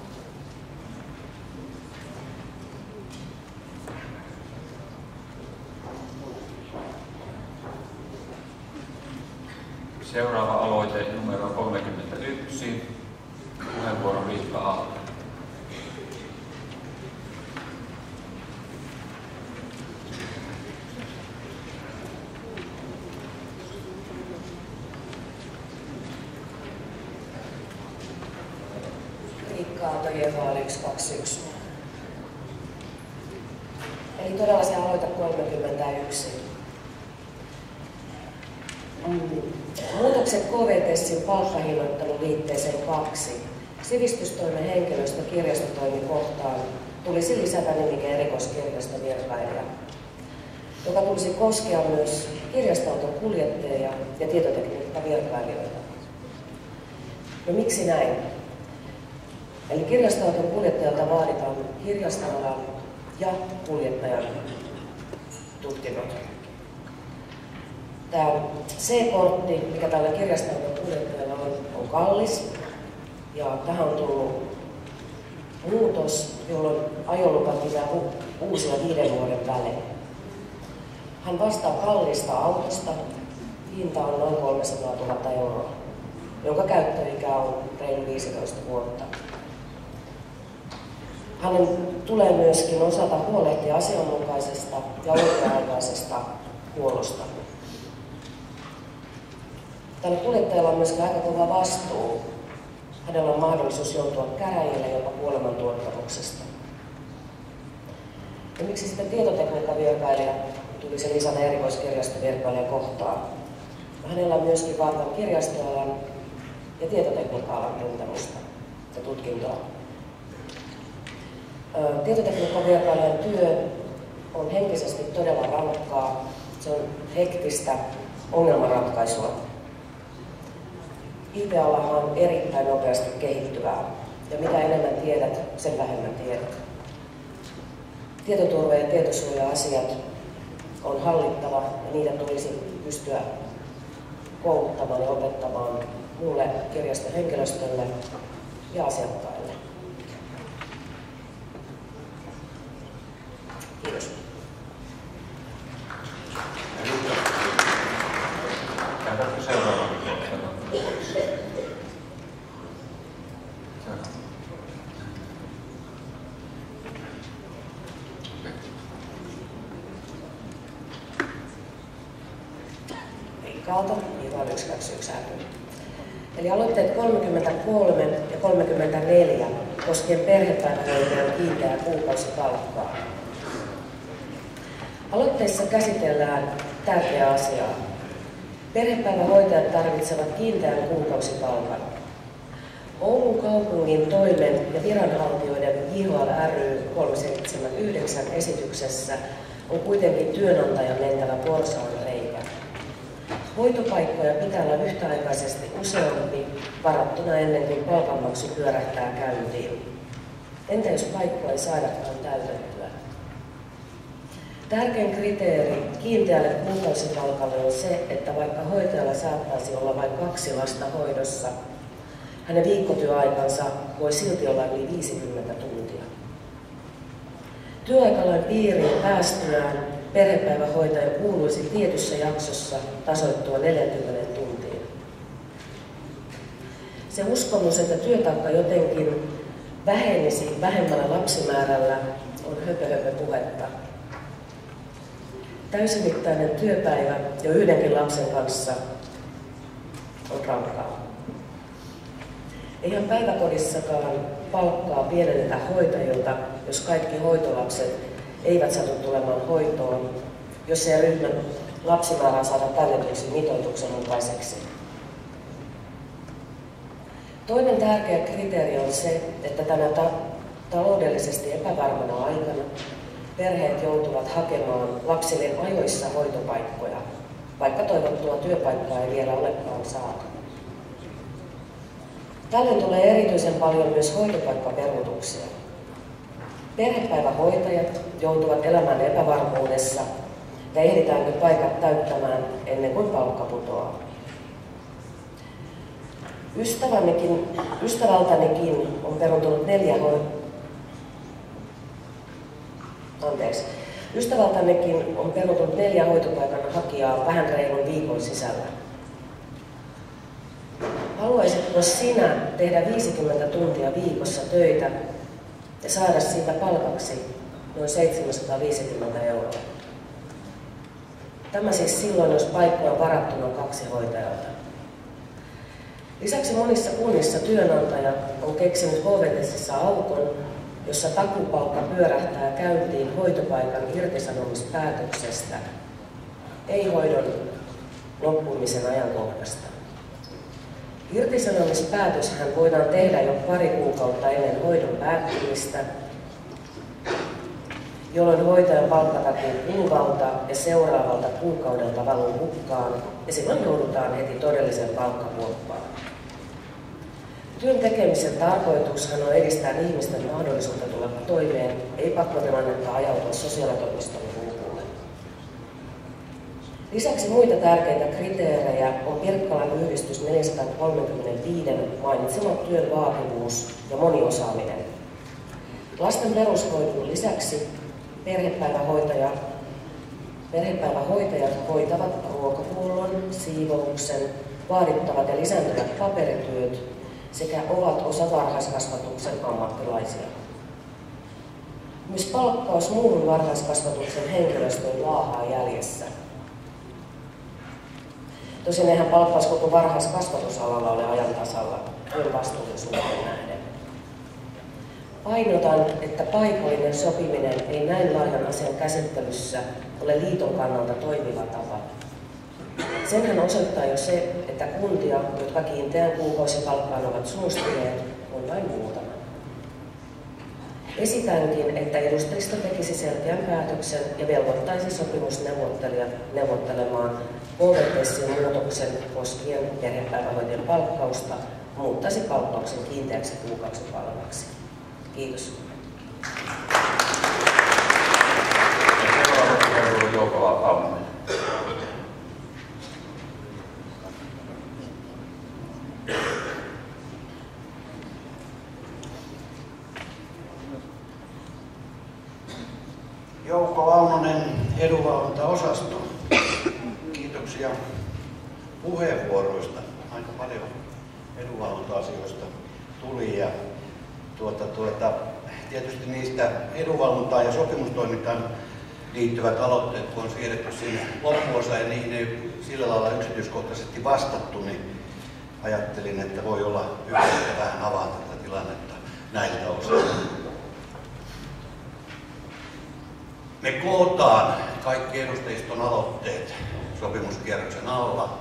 Seuraava aloite numero 31. Puheenvuoro Riikka Aalto. Riikka Aalto, JHL 121. Niin todella se aloita 31. Muutokset KVTESin palkkahinnoitteluliitteeseen 2. Sivistystoimen henkilöstö kirjastotoimikohtaan tulisi lisätä nimike erikoiskirjastovirkailija, joka tulisi koskea myös kirjastoauton kuljettajia ja tietotekniikkavirkailijoita. No miksi näin? Eli kirjastoauton kuljettajalta vaaditaan kirjastoalan ja kuljettajan tutkinnot. Tämä C-kortti, mikä tällä kirjastoauton kuljettajalla on kallis, ja tähän on tullut muutos, jolloin ajolupa pitää uusia 5 vuoden välein. Hän vastaa kalliista autosta, hinta on noin 300 000 euroa, jonka käyttöikä on reilu 15 vuotta. Hänen tulee myöskin osata huolehtia asianmukaisesta ja oikea-aikaisesta huollosta. Tällä kuljettajalla on myöskin aika kova vastuu. Hänellä on mahdollisuus joutua käräjille jopa kuolemantuottamuksesta. Ja miksi sitten tietotekniikkavirkailija tulisi lisätä erikoiskirjastovirkailijan kohtaan? Hänellä on myöskin vahvan kirjastoalan ja tietotekniikka-alan tuntemusta ja tutkintoa. Tietotekniikkavirkailijan työ on henkisesti todella rankkaa. Se on hektistä ongelmanratkaisua. IT-alahan on erittäin nopeasti kehittyvää, ja mitä enemmän tiedät, sen vähemmän tiedät. Tietoturva- ja tietosuoja-asiat on hallittava, ja niitä tulisi pystyä kouluttamaan ja opettamaan muulle kirjaston henkilöstölle ja asiakkaille. Kiitos. Käydäänkö seuraavaan kohtaan? Riikkaalta, niitä on 1, 2, 1 Eli aloitteet 33 ja 34 koskien perhepäivähoitajan kiinteää kuukausipalkkaa. Aloitteissa käsitellään tärkeää asiaa. Perhepäivähoitajat tarvitsevat kiinteän kuukausipalkan. Oulun kaupungin toimen ja viranhaltijoiden JHL ry 379 esityksessä on kuitenkin työnantajan mentävä porsaanreikä. Hoitopaikkoja pitää olla yhtäaikaisesti useampi varattuna ennen kuin palkanmaksu pyörähtää käyntiin. Entä jos paikkoja ei saadakaan täytettyä? Tärkein kriteeri kiinteälle kuukausipalkalle on se, että vaikka hoitajalla saattaisi olla vain 2 lasta hoidossa, hänen viikkotyöaikansa voi silti olla yli 50 tuntia. Työaikalain piiriin päästyään perhepäivähoitaja kuuluisi tietyssä jaksossa tasoittua 40 tuntiin. Se uskomus, että työtaakka jotenkin vähenisi vähemmällä lapsimäärällä, on höpö-höpö-puhetta. Täysimittainen työpäivä jo 1 lapsen kanssa on rankkaa. Eihän päiväkodissakaan palkkaa pienennetä hoitajilta, jos kaikki hoitolapset eivät satu tulemaan hoitoon, jos ei ryhmän lapsimäärää saada täytetyksi mitoituksen mukaiseksi. Toinen tärkeä kriteeri on se, että tänä taloudellisesti epävarmana aikana perheet joutuvat hakemaan lapsille ajoissa hoitopaikkoja, vaikka toivottua työpaikkaa ei vielä olekaan saatu. Tällöin tulee erityisen paljon myös hoitopaikkaperuutuksia. Perhepäivähoitajat joutuvat elämään epävarmuudessa, ja ehditäänkö paikat täyttämään ennen kuin palkka putoaa. Ystävältänikin on peruuntunut 4 hoitopaikan hakijaa vähän reilun viikon sisällä. Haluaisitko sinä tehdä 50 tuntia viikossa töitä ja saada siitä palkaksi noin 750 €? Tämä siis silloin, jos paikka on varattuna 2 hoitajalta. Lisäksi monissa kunnissa työnantaja on keksinyt KVTESissä aukon, jossa takuupalkka pyörähtää käyntiin hoitopaikan irtisanomispäätöksestä, ei hoidon loppumisen ajankohdasta. Irtisanomispäätöshän voidaan tehdä jo pari kuukautta ennen hoidon päättymistä, jolloin hoitajan palkkatakuu kuluvalta ja seuraavalta kuukaudelta valuu hukkaan ja silloin joudutaan heti todellisen palkkakuoppaan. Työn tekemisen tarkoitushan on edistää ihmisten mahdollisuutta tulla toimeen, ei pakkotilannetta ajautua sosiaalitoimiston luukulle. Lisäksi muita tärkeitä kriteerejä on Pirkkalan yhdistys 435 mainitsema työn vaativuus ja moniosaaminen. Lasten perushoidon lisäksi perhepäivähoitajat hoitavat ruokahuollon, siivouksen, vaadittavat ja lisääntyvät paperityöt sekä ovat osa varhaiskasvatuksen ammattilaisia. Myös palkkaus muun varhaiskasvatuksen henkilöstön laahaa jäljessä. Tosin eihän palkkaus koko varhaiskasvatusalalla ole ajan tasalla työn vastuullisuuteen nähden. Painotan, että paikallinen sopiminen ei näin laajan asian käsittelyssä ole liiton kannalta toimiva tapa. Senhän osoittaa jo se, että kuntia, jotka kiinteän kuukausipalkkaan ovat suostuneet, on vain muutama. Esitänkin, että edustajista tekisi selkeän päätöksen ja velvoittaisi sopimusneuvottelijat neuvottelemaan KVT:n muutoksen koskien perhepäivähoitajan palkkausta, muuttaisi palkkauksen kiinteäksi kuukausipalkaksi. Kiitos. Jouko Aunonen, edunvalvontaosasto. Kiitoksia puheenvuoroista. Aika paljon edunvalvonta-asioista tuli ja tietysti niistä edunvalvontaan ja sopimustoimintaan liittyvät aloitteet, kun on siirretty sinne loppuosaan ja niihin ei sillä lailla yksityiskohtaisesti vastattu, niin ajattelin, että voi olla hyvä, että vähän avaa tätä tilannetta näiltä osin. Me kootaan kaikki edustajiston aloitteet sopimuskierroksen alla.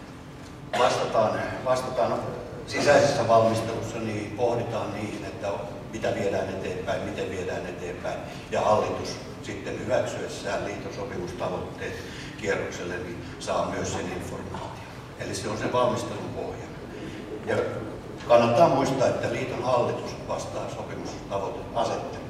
Vastataan sisäisessä valmistelussa, niin pohditaan niihin, että mitä viedään eteenpäin, miten viedään eteenpäin. Ja hallitus sitten hyväksyessään liiton sopimustavoitteet kierrokselle, niin saa myös sen informaation. Eli se on se valmistelun pohja. Ja kannattaa muistaa, että liiton hallitus vastaa sopimustavoiteasettelusta.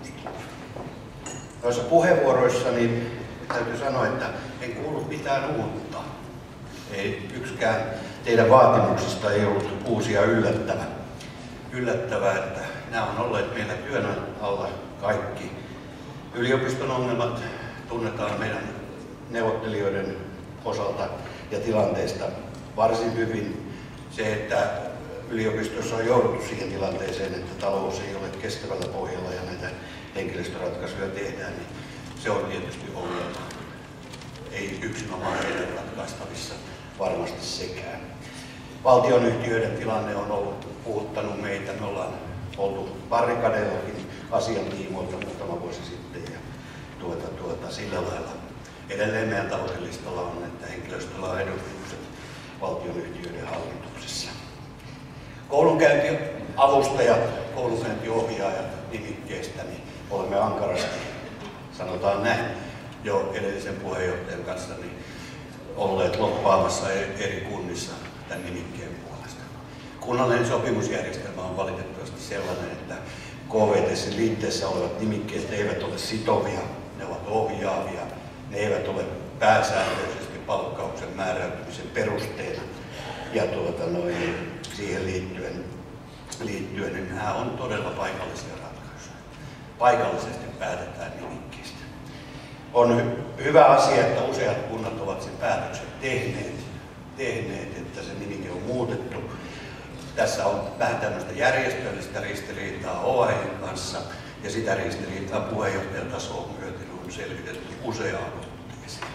Noissa puheenvuoroissa niin täytyy sanoa, että en kuullut mitään uutta. Ei yksikään teidän vaatimuksista ei ollut uusi ja yllättävää, että nämä on olleet meillä työn alla kaikki. Yliopiston ongelmat tunnetaan meidän neuvottelijoiden osalta ja tilanteesta varsin hyvin. Se, että yliopistossa on jouduttu siihen tilanteeseen, että talous ei ole kestävällä pohjalla ja näitä henkilöstöratkaisuja tehdään, niin se on tietysti ongelma. Ei yksinomaan heidän ratkaistavissa varmasti sekään. Valtionyhtiöiden tilanne on ollut puhuttanut meitä. Me ollaan oltu barrikadellakin asian tiimoilta muutama vuosi sitten ja sillä lailla. Edelleen meidän tavoitelistalla on, että henkilöstöllä on edustukset valtionyhtiöiden hallituksessa. Koulunkäyntiavustajat, koulunkäyntiohjaajat nimikkeestä, niin olemme ankarasti, sanotaan näin, jo edellisen puheenjohtajan kanssa niin olleet loppaamassa eri kunnissa tämän nimikkeen puolesta. Kunnallinen sopimusjärjestelmä on valitettavasti sellainen, että KVT:n liitteessä olevat nimikkeet eivät ole sitovia, ne ovat ohjaavia, ne eivät ole pääsääntöisesti palkkauksen määräytymisen perusteena. Ja siihen liittyen niin nämä on todella paikallisia ratkaisuja. Paikallisesti päätetään nimikkeistä. On hyvä asia, että useat kunnat ovat sen päätöksen tehneet, että se nimike on muutettu. Tässä on vähän tämmöistä järjestöllistä ristiriitaa OAJ:n kanssa ja sitä ristiriitaa puheenjohtajatasoon myöten on selvitetty useaan otteeseen.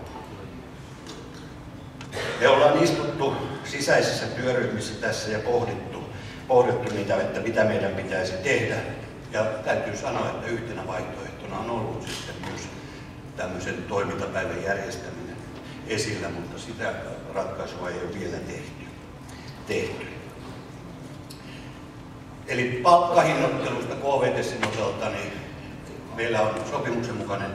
Me ollaan istuttu sisäisissä työryhmissä tässä ja pohdittu niitä, että mitä meidän pitäisi tehdä Ja täytyy sanoa, että yhtenä vaihtoehtona on ollut sitten myös tämmöisen toimintapäivän järjestäminen esillä, mutta sitä ratkaisua ei ole vielä tehty. Eli palkkahinnoittelusta KVT:n osalta niin meillä on sopimuksen mukainen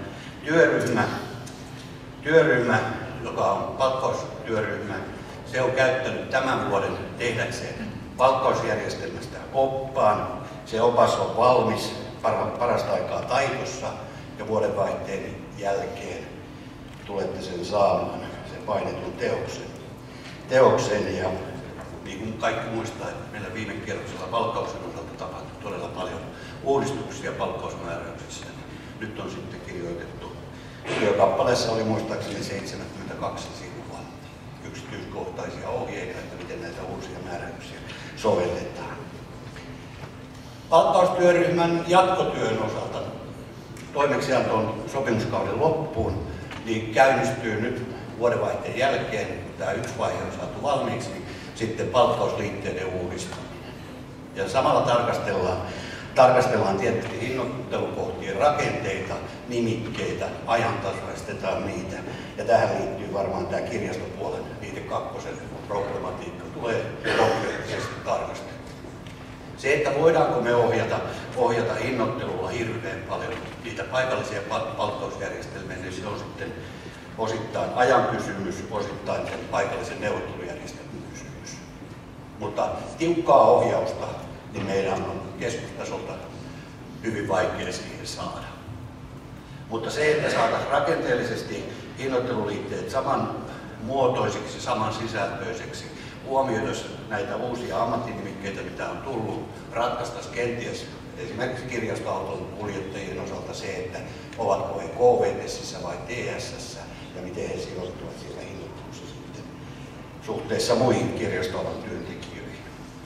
työryhmä, joka on palkkaustyöryhmä. Se on käyttänyt tämän vuoden tehdäkseen palkkausjärjestelmästä oppaan. Se opas on valmis parasta aikaa taitossa ja vuodenvaihteen jälkeen tulette sen saamaan, sen painetun teoksen. Ja niin kuin kaikki muistaa, että meillä viime kierroksella palkkauksen osalta tapahtui todella paljon uudistuksia palkkausmääräyksissä. Nyt on sitten kirjoitettu, työkappaleessa oli muistaakseni 72 sivua yksityiskohtaisia ohjeita, että miten näitä uusia määräyksiä sovelletaan. Palkkaustyöryhmän jatkotyön osalta toimeksianto on sopimuskauden loppuun, niin käynnistyy nyt vuodenvaihteen jälkeen, kun tämä yksi vaihe on saatu valmiiksi, niin sitten palkkausliitteiden uudistaminen. Ja samalla tarkastellaan tietysti hinnoittelukohtien rakenteita, nimikkeitä, ajantasaistetaan niitä. Ja tähän liittyy varmaan tämä kirjastopuolen liite 2 problematiikka tulee konkreettisesti tarkastella. Se, että voidaanko me ohjata hinnoittelulla hirveän paljon niitä paikallisia palkkausjärjestelmiä, niin se on sitten osittain ajan kysymys, osittain sen paikallisen neuvottelujärjestelmän kysymys. Mutta tiukkaa ohjausta niin meidän on keskustasolta hyvin vaikea siihen saada. Mutta se, että saataisiin rakenteellisesti hinnoitteluliitteet samanmuotoisiksi, samansisältöiseksi, huomioitaisiin näitä uusia ammattinimikkeitä, mitä on tullut, ratkaistaisiin kenties esimerkiksi kirjastoauton kuljettajien osalta se, että ovatko he KVT:ssä vai TS:ssä ja miten he sijoittuvat siellä hinnoittelussa sitten suhteessa muihin kirjastoalan työntekijöihin.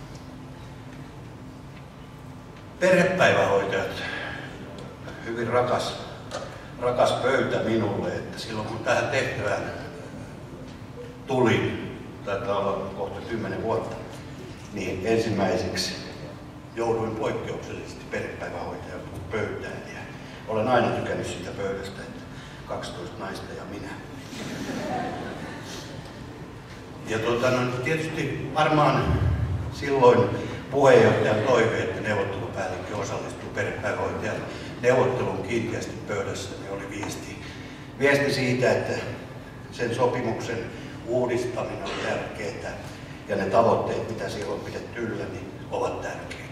Perhepäivähoitajat, hyvin rakas pöytä minulle, että silloin kun tähän tehtävään tulin, taitaa olla kohta 10 vuotta, niin ensimmäiseksi jouduin poikkeuksellisesti perhepäivähoitajan pöytään. Ja olen aina tykännyt siitä pöydästä, että 12 naista ja minä. Ja tietysti varmaan silloin puheenjohtajan toive, että neuvottelupäällikkö osallistuu perhepäivähoitajan neuvotteluun kiinteästi pöydässä, niin oli viesti siitä, että sen sopimuksen uudistaminen on tärkeää ja ne tavoitteet, mitä siellä on pidetty yllä, niin ovat tärkeitä.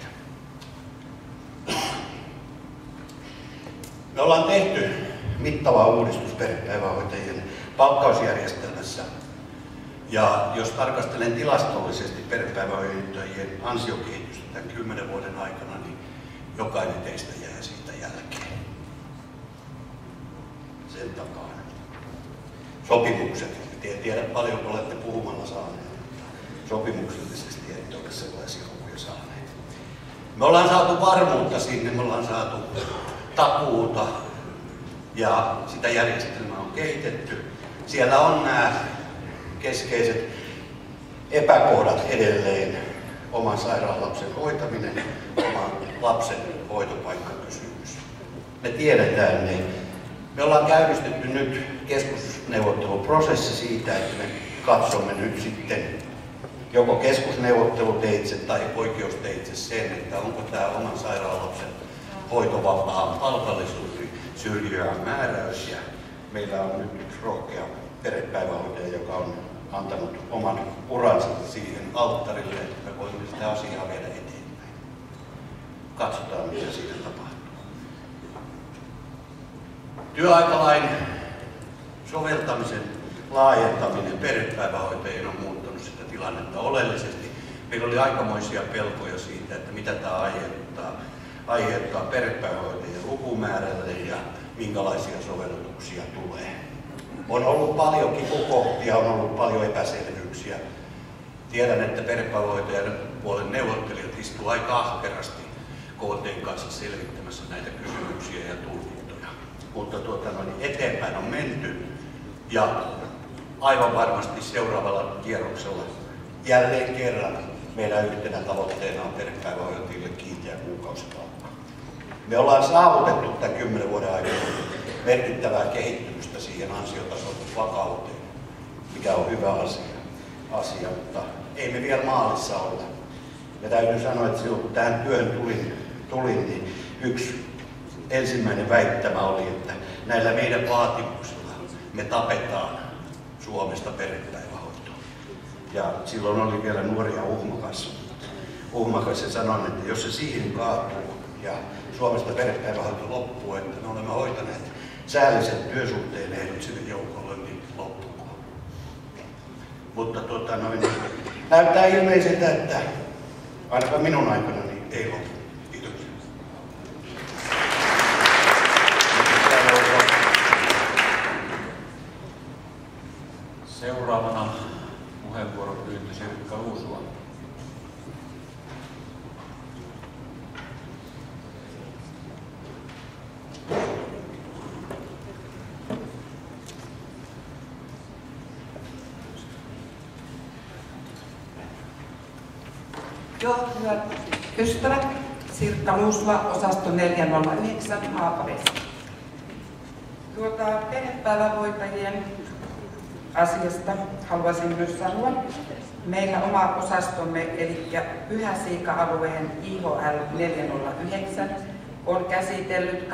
Me ollaan tehty mittava uudistus perhepäivähoitajien palkkausjärjestelmässä. Ja jos tarkastelen tilastollisesti perhepäivähoitajien ansiokehitystä tämän 10 vuoden aikana, niin jokainen teistä jää siitä jälkeen. Sen takaa. Sopimukset. En tiedä paljonko olette puhumalla saaneet, sopimuksellisesti ette ole sellaisia lukuja saaneet. Me ollaan saatu varmuutta sinne, me ollaan saatu takuuta ja sitä järjestelmää on kehitetty. Siellä on nämä keskeiset epäkohdat edelleen, oman sairaan lapsen hoitaminen, oman lapsen hoitopaikkakysymys. Me tiedetään ne. Me ollaan käynnistetty nyt keskusneuvotteluprosessi siitä, että me katsomme nyt sitten joko keskusneuvotteluteitse tai oikeusteitse sen, että onko tämä oman sairaalapsen hoitovapaan palkallisuus syrjivä määräys. Ja meillä on nyt yksi rohkea perhepäivähoitaja, joka on antanut oman uransa siihen alttarille, että me voimme sitä asiaa viedä eteenpäin. Katsotaan, mitä siitä tapahtuu. Työaikalain soveltamisen laajentaminen perhepäivähoitajien on muuttanut sitä tilannetta oleellisesti. Meillä oli aikamoisia pelkoja siitä, että mitä tämä aiheuttaa perhepäivähoitajien lukumäärälle ja minkälaisia sovellutuksia tulee. On ollut paljon kipukohtia, on ollut paljon epäselvyyksiä. Tiedän, että perhepäivähoitajan puolen neuvottelijat istuvat aika ahkerasti KT:n kanssa selvittämässä näitä kysymyksiä ja tulkintoja. Mutta eteenpäin on menty ja aivan varmasti seuraavalla kierroksella jälleen kerran meidän yhtenä tavoitteena on perhepäivähoitajille kiinteä kuukausipalkka. Me ollaan saavutettu tämän 10 vuoden aikana merkittävää kehittymistä siihen ansiotason vakauteen, mikä on hyvä asia, mutta ei me vielä maalissa olla. Ja täytyy sanoa, että silloin kun tähän työhön tulin, niin yksi ensimmäinen väittämä oli, että näillä meidän vaatimuksilla me tapetaan Suomesta perhepäivähoitoa. Ja silloin oli vielä nuoria uhmakas ja sanon, että jos se siihen kaatuu ja Suomesta perhepäivähoito loppuu, että me olemme hoitaneet säälliset työsuhteen ehdot sille joukolle, niin loppuuko. Mutta näyttää ilmeiseltä, että ainakaan minun aikana niin ei loppu. Kiitoksia. Seuraavana puheenvuoropyyntö Sirkka Luusua. Joo, hyvät ystävät, Sirkka Luusua, osasto 409, Haapavesi. Perhepäivähoitajien asiasta haluaisin myös sanoa. Meillä oma osastomme, eli Pyhä-Siika-alueen IHL 409, on käsitellyt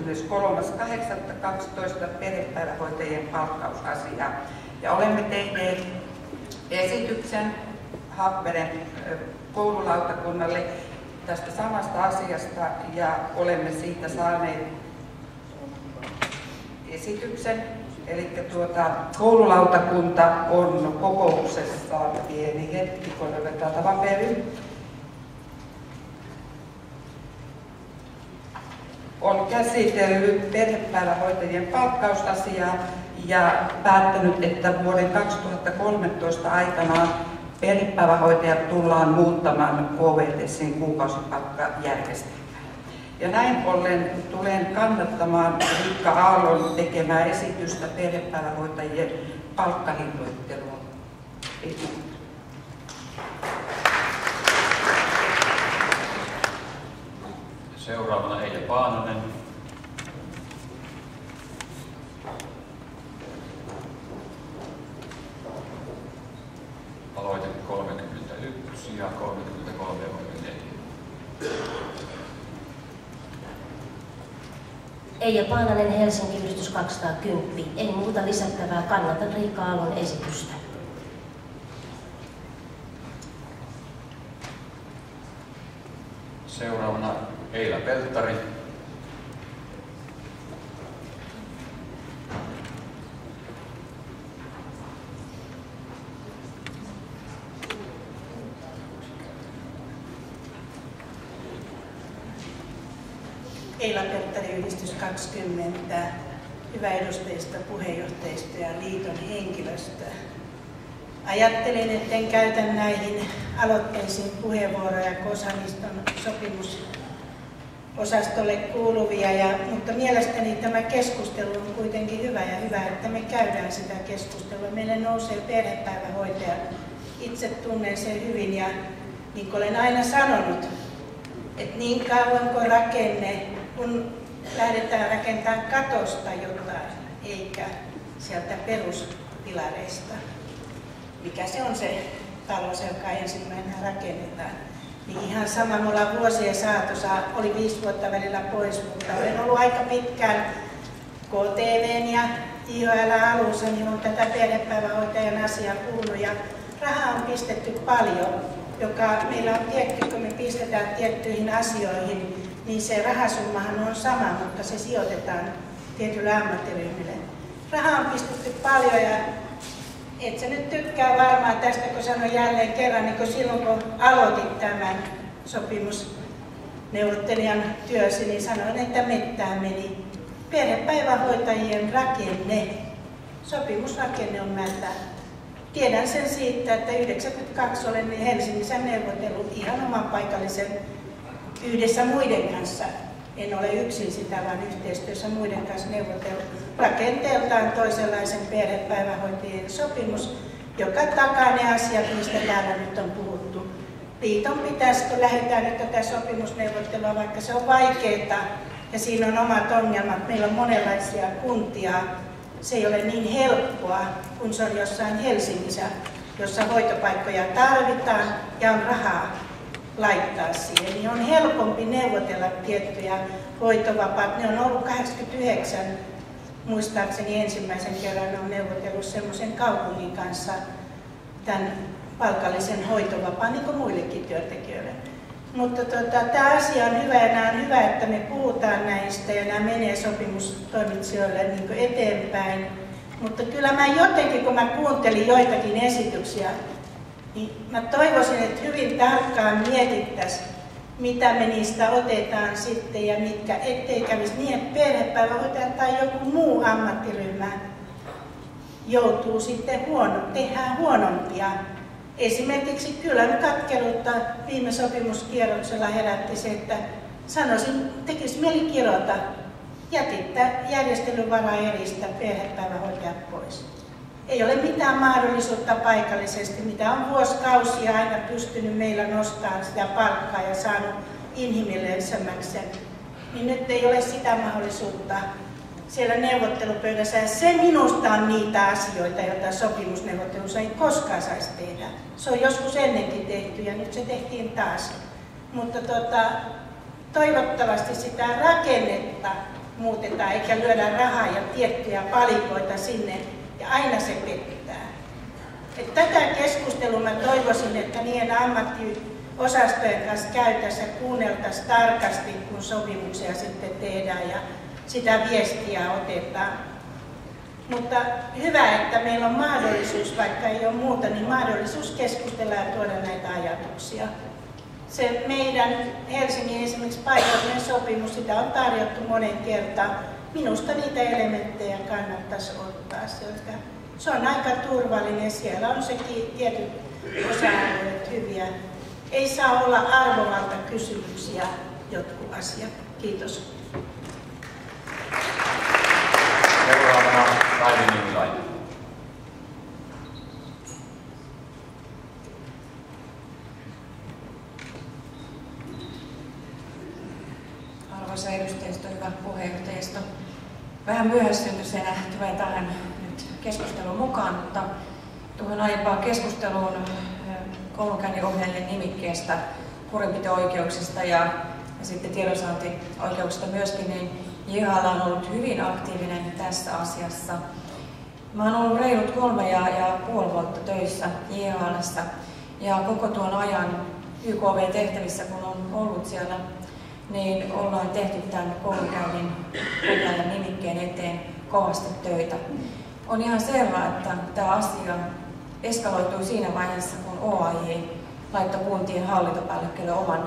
23.8.12 perhepäivähoitajien palkkausasiaa. Ja olemme tehneet esityksen Haapaveden koululautakunnalle tästä samasta asiasta ja olemme siitä saaneet esityksen. Eli koululautakunta on kokouksessa, pieni hetki, kun löydän täältä paperin, on käsitellyt perhepäivähoitajien palkkausasiaa ja päättänyt, että vuoden 2013 aikana perhepäivähoitajat tullaan muuttamaan KVT:n kuukausipalkkajärjestelmään. Ja näin ollen tulen kannattamaan Riikka Aallon tekemää esitystä perhepäivähoitajien palkkahinnoittelua. Seuraavana Eija Paananen. Aloite 31 ja 33 on 4. Eija Paananen, Helsinki, yhdistys 210. Ei muuta lisättävää, kannatan Riikka Aallon esitystä. Seuraavana Eila Pelttari. Eila Pelttari, yhdistys 20, hyvä edustajista, puheenjohtajista ja liiton henkilöstöä. Ajattelin, etten käytä näihin aloitteisiin puheenvuoroja, koska niistä on sopimusosastolle kuuluvia, mutta mielestäni tämä keskustelu on kuitenkin hyvä ja hyvä, että me käydään sitä keskustelua. Meille nousee perhepäivähoitaja, itse tunnen sen hyvin ja niin kuin olen aina sanonut, että niin kauan kuin kun lähdetään rakentamaan katosta jotain, eikä sieltä peruspilareista, mikä se on se talous, joka ensimmäisenä rakennetaan, niin ihan sama, me ollaan vuosien saatossa, oli 5 vuotta välillä pois, mutta olen ollut aika pitkään KTV:n ja IHL-alussa, niin on tätä perhepäivähoitajan asiaa kuullut ja rahaa on pistetty paljon, joka meillä on tietty, kun me pistetään tiettyihin asioihin, niin se rahasummahan on sama, mutta se sijoitetaan tietylle ammattiryhmille. Rahaa on pistetty paljon ja et sä nyt tykkää varmaan tästä, kun sanoin jälleen kerran, niin kun silloin kun aloitit tämän sopimusneuvottelijan työsi, niin sanoin, että mettään meni perhepäivähoitajien rakenne. Sopimusrakenne on mätä. Tiedän sen siitä, että 92 olen Helsingissä neuvotellut ihan oman paikallisen yhdessä muiden kanssa. En ole yksin sitä, vaan yhteistyössä muiden kanssa neuvotellut rakenteeltaan toisenlaisen perhepäivähoitajien sopimus, joka takaa ne asiat, mistä täällä nyt on puhuttu. liiton pitäisi, kun lähdetään nyt tätä sopimusneuvottelua, vaikka se on vaikeaa ja siinä on omat ongelmat. Meillä on monenlaisia kuntia. Se ei ole niin helppoa kuin se on jossain Helsingissä, jossa hoitopaikkoja tarvitaan ja on rahaa laittaa siihen. Niin on helpompi neuvotella tiettyjä hoitovapaat. Ne on ollut 89, muistaakseni ensimmäisen kerran on neuvotellut semmoisen kaupungin kanssa tämän palkallisen hoitovapaan, niin kuin muillekin työntekijöille. Mutta tämä asia on hyvä ja on hyvä, että me puhutaan näistä ja nämä menee sopimustoimitsijoille niin kuin eteenpäin. Mutta kyllä mä jotenkin, kun mä kuuntelin joitakin esityksiä, niin mä toivoisin, että hyvin tarkkaan mietittäisiin, mitä me niistä otetaan sitten ja mitkä, ettei kävisi niin, että perhepäivähoitaja tai joku muu ammattiryhmä joutuu sitten tehdään huonompia. Esimerkiksi kyllä katkeruutta viime sopimuskierroksella herätti se, että sanoisin, tekisi mieli kirota, jätittää järjestelyvaraa eristä perhepäivähoitajat pois. Ei ole mitään mahdollisuutta paikallisesti, mitä on vuosikausia aina pystynyt meillä nostamaan sitä palkkaa ja saanut inhimillisemmäksi sen, niin nyt ei ole sitä mahdollisuutta siellä neuvottelupöydässä. Ja se minusta on niitä asioita, joita sopimusneuvottelussa ei koskaan saisi tehdä. Se on joskus ennenkin tehty ja nyt se tehtiin taas. Mutta toivottavasti sitä rakennetta muutetaan eikä lyödä rahaa ja tiettyjä palikoita sinne ja aina se pettää. Et tätä keskustelua mä toivoisin, että niiden ammattiosastojen kanssa käytäisiin ja kuunneltaisiin tarkasti, kun sopimuksia sitten tehdään ja sitä viestiä otetaan. Mutta hyvä, että meillä on mahdollisuus, vaikka ei ole muuta, niin mahdollisuus keskustella ja tuoda näitä ajatuksia. Se meidän Helsingin esimerkiksi paikallinen sopimus, sitä on tarjottu monen kertaan. Minusta niitä elementtejä kannattaisi ottaa sieltä. Se on aika turvallinen, siellä on sekin tietyt osa-alueet hyviä. Ei saa olla arvovalta kysymyksiä jotkut asiat. Kiitos. Seuraavana Päivi Nimilainen. Arvoisa edustajista, hyvä puheenjohtajisto. Vähän myöhästyntyisenä tulee tähän nyt keskusteluun mukaan, mutta tuohon aiempaan keskusteluun koulunkäynninohjaajien nimikkeestä, kurinpito-oikeuksista ja sitten tiedonsaantioikeuksista myöskin, niin JHL on ollut hyvin aktiivinen tässä asiassa. Mä oon ollut reilut 3,5 vuotta töissä JHL:ssä ja koko tuon ajan YKV-tehtävissä, kun on ollut siellä, niin ollaan tehty tämän koulunkäynnin ohjaajan nimikkeen eteen kovasti töitä. On ihan selvää, että tämä asia eskaloitui siinä vaiheessa, kun OAJ laittoi kuntien hallintopäällikölle oman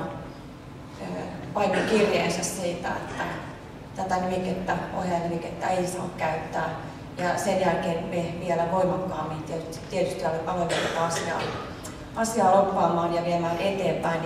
paikakirjeensä siitä, että tätä nimikettä, ohjaajanimikettä ei saa käyttää. Ja sen jälkeen me vielä voimakkaammin tietysti aloimme tätä asiaa loppaamaan ja viemään eteenpäin.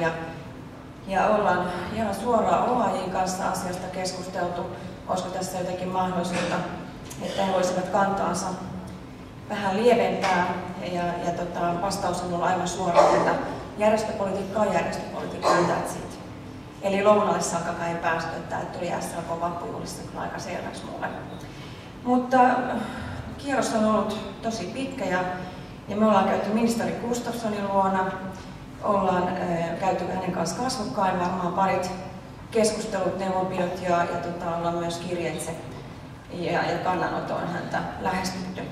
Ja ollaan ihan suoraan OAJ:n kanssa asiasta keskusteltu, olisiko tässä jotenkin mahdollisuutta, että he voisivat kantaansa vähän lieventää. Ja vastaus on ollut aivan suoraan, että järjestöpolitiikka on järjestöpolitiikkaa, that's it. Eli lounalle saakka ei päästy, että tuli SLK vappujuhlissa kyllä aika selväksi mulle. Mutta kierros on ollut tosi pitkä ja me ollaan käyty ministeri Gustafssonin luona, ollaan käyty hänen kanssa kasvokkain varmaan parit keskustelut, neuvonpidot ja ollaan myös kirjeitse ja kannanotoon häntä lähestytty.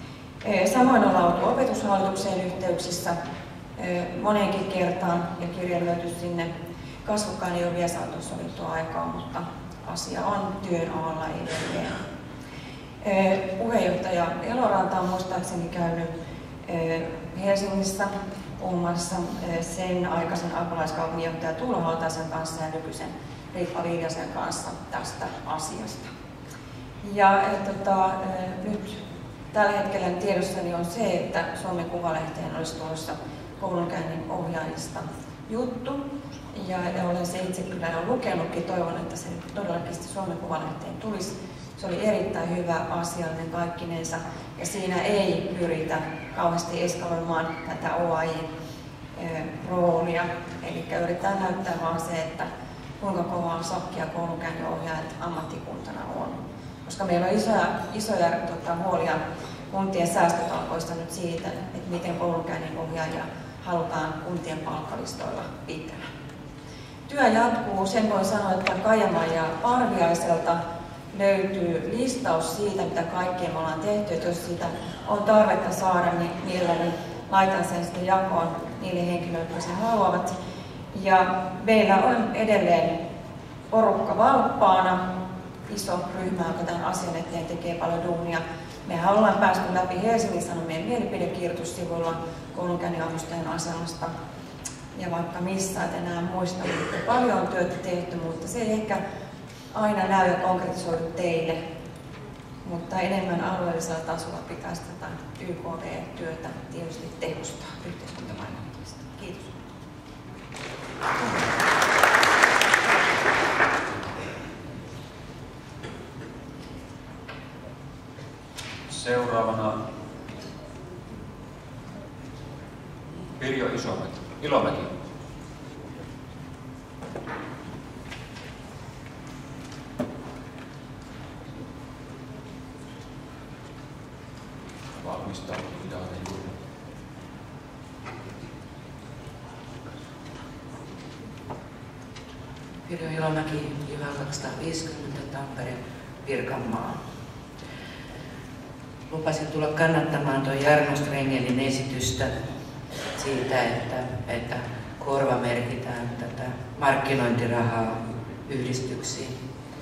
Samoin ollaan oltu opetushallituksen yhteyksissä moneenkin kertaan ja kirjelöity sinne. Kasvokkaan ei ole vielä saatu sovittua aikaa, mutta asia on työn alla edelleen. Puheenjohtaja Eloranta on muistaakseni käynyt Helsingissä uumassa sen aikaisen apulaiskaupunginjohtaja Tuula Hautaisen kanssa ja nykyisen Riippa Viljasen kanssa tästä asiasta. Ja nyt tällä hetkellä tiedossani on se, että Suomen Kuvalehteen olisi tulossa koulunkäynnin ohjaajista juttu. Ja olen se itse kyllä jo lukenutkin, toivon, että se todellakin Suomen Kuvalehteen tulisi. Se oli erittäin hyvä asiallinen kaikkinensa ja siinä ei pyritä kauheasti eskaloimaan tätä OAJ:n roolia. Eli yritetään näyttää vaan se, että kuinka kovaa sakkia koulunkäynninohjaajat ammattikuntana on. Koska meillä on isoja huolia kuntien säästötalkoista nyt siitä, että miten koulunkäynninohjaajia halutaan kuntien palkkalistoilla pitää. Työ jatkuu. Sen voi sanoa, että Kajaman ja Parviaiselta löytyy listaus siitä, mitä kaikkea me ollaan tehty. Että jos siitä on tarvetta saada, niin mielelläni laitan sen sitten jakoon niille henkilöille, jotka sen haluavat. Ja meillä on edelleen porukka valppaana, iso ryhmä, joka tämän asian eteen tekee paljon duunia. Mehän ollaan päästy läpi Helsingin Sanomien mielipidekirjoitussivuilla koulunkäynninavustajien asemasta ja vaikka missä, et enää muista, että paljon on työtä tehty, mutta se ei ehkä aina näy ja konkretisoidu teille. Mutta enemmän alueellisella tasolla pitäisi tätä YKV-työtä tietysti tehostaa yhteiskuntavaikuttamista. Kiitos. Seuraavana Pirjo Ilomäki. Valmistautuu juuri. Pirjo Ilomäki, Jyväl 250, Tampere, Pirkanmaa. Lupasin tulla kannattamaan tuon Jarno Strengelin esitystä siitä, että korvamerkitään tätä markkinointirahaa yhdistyksiin.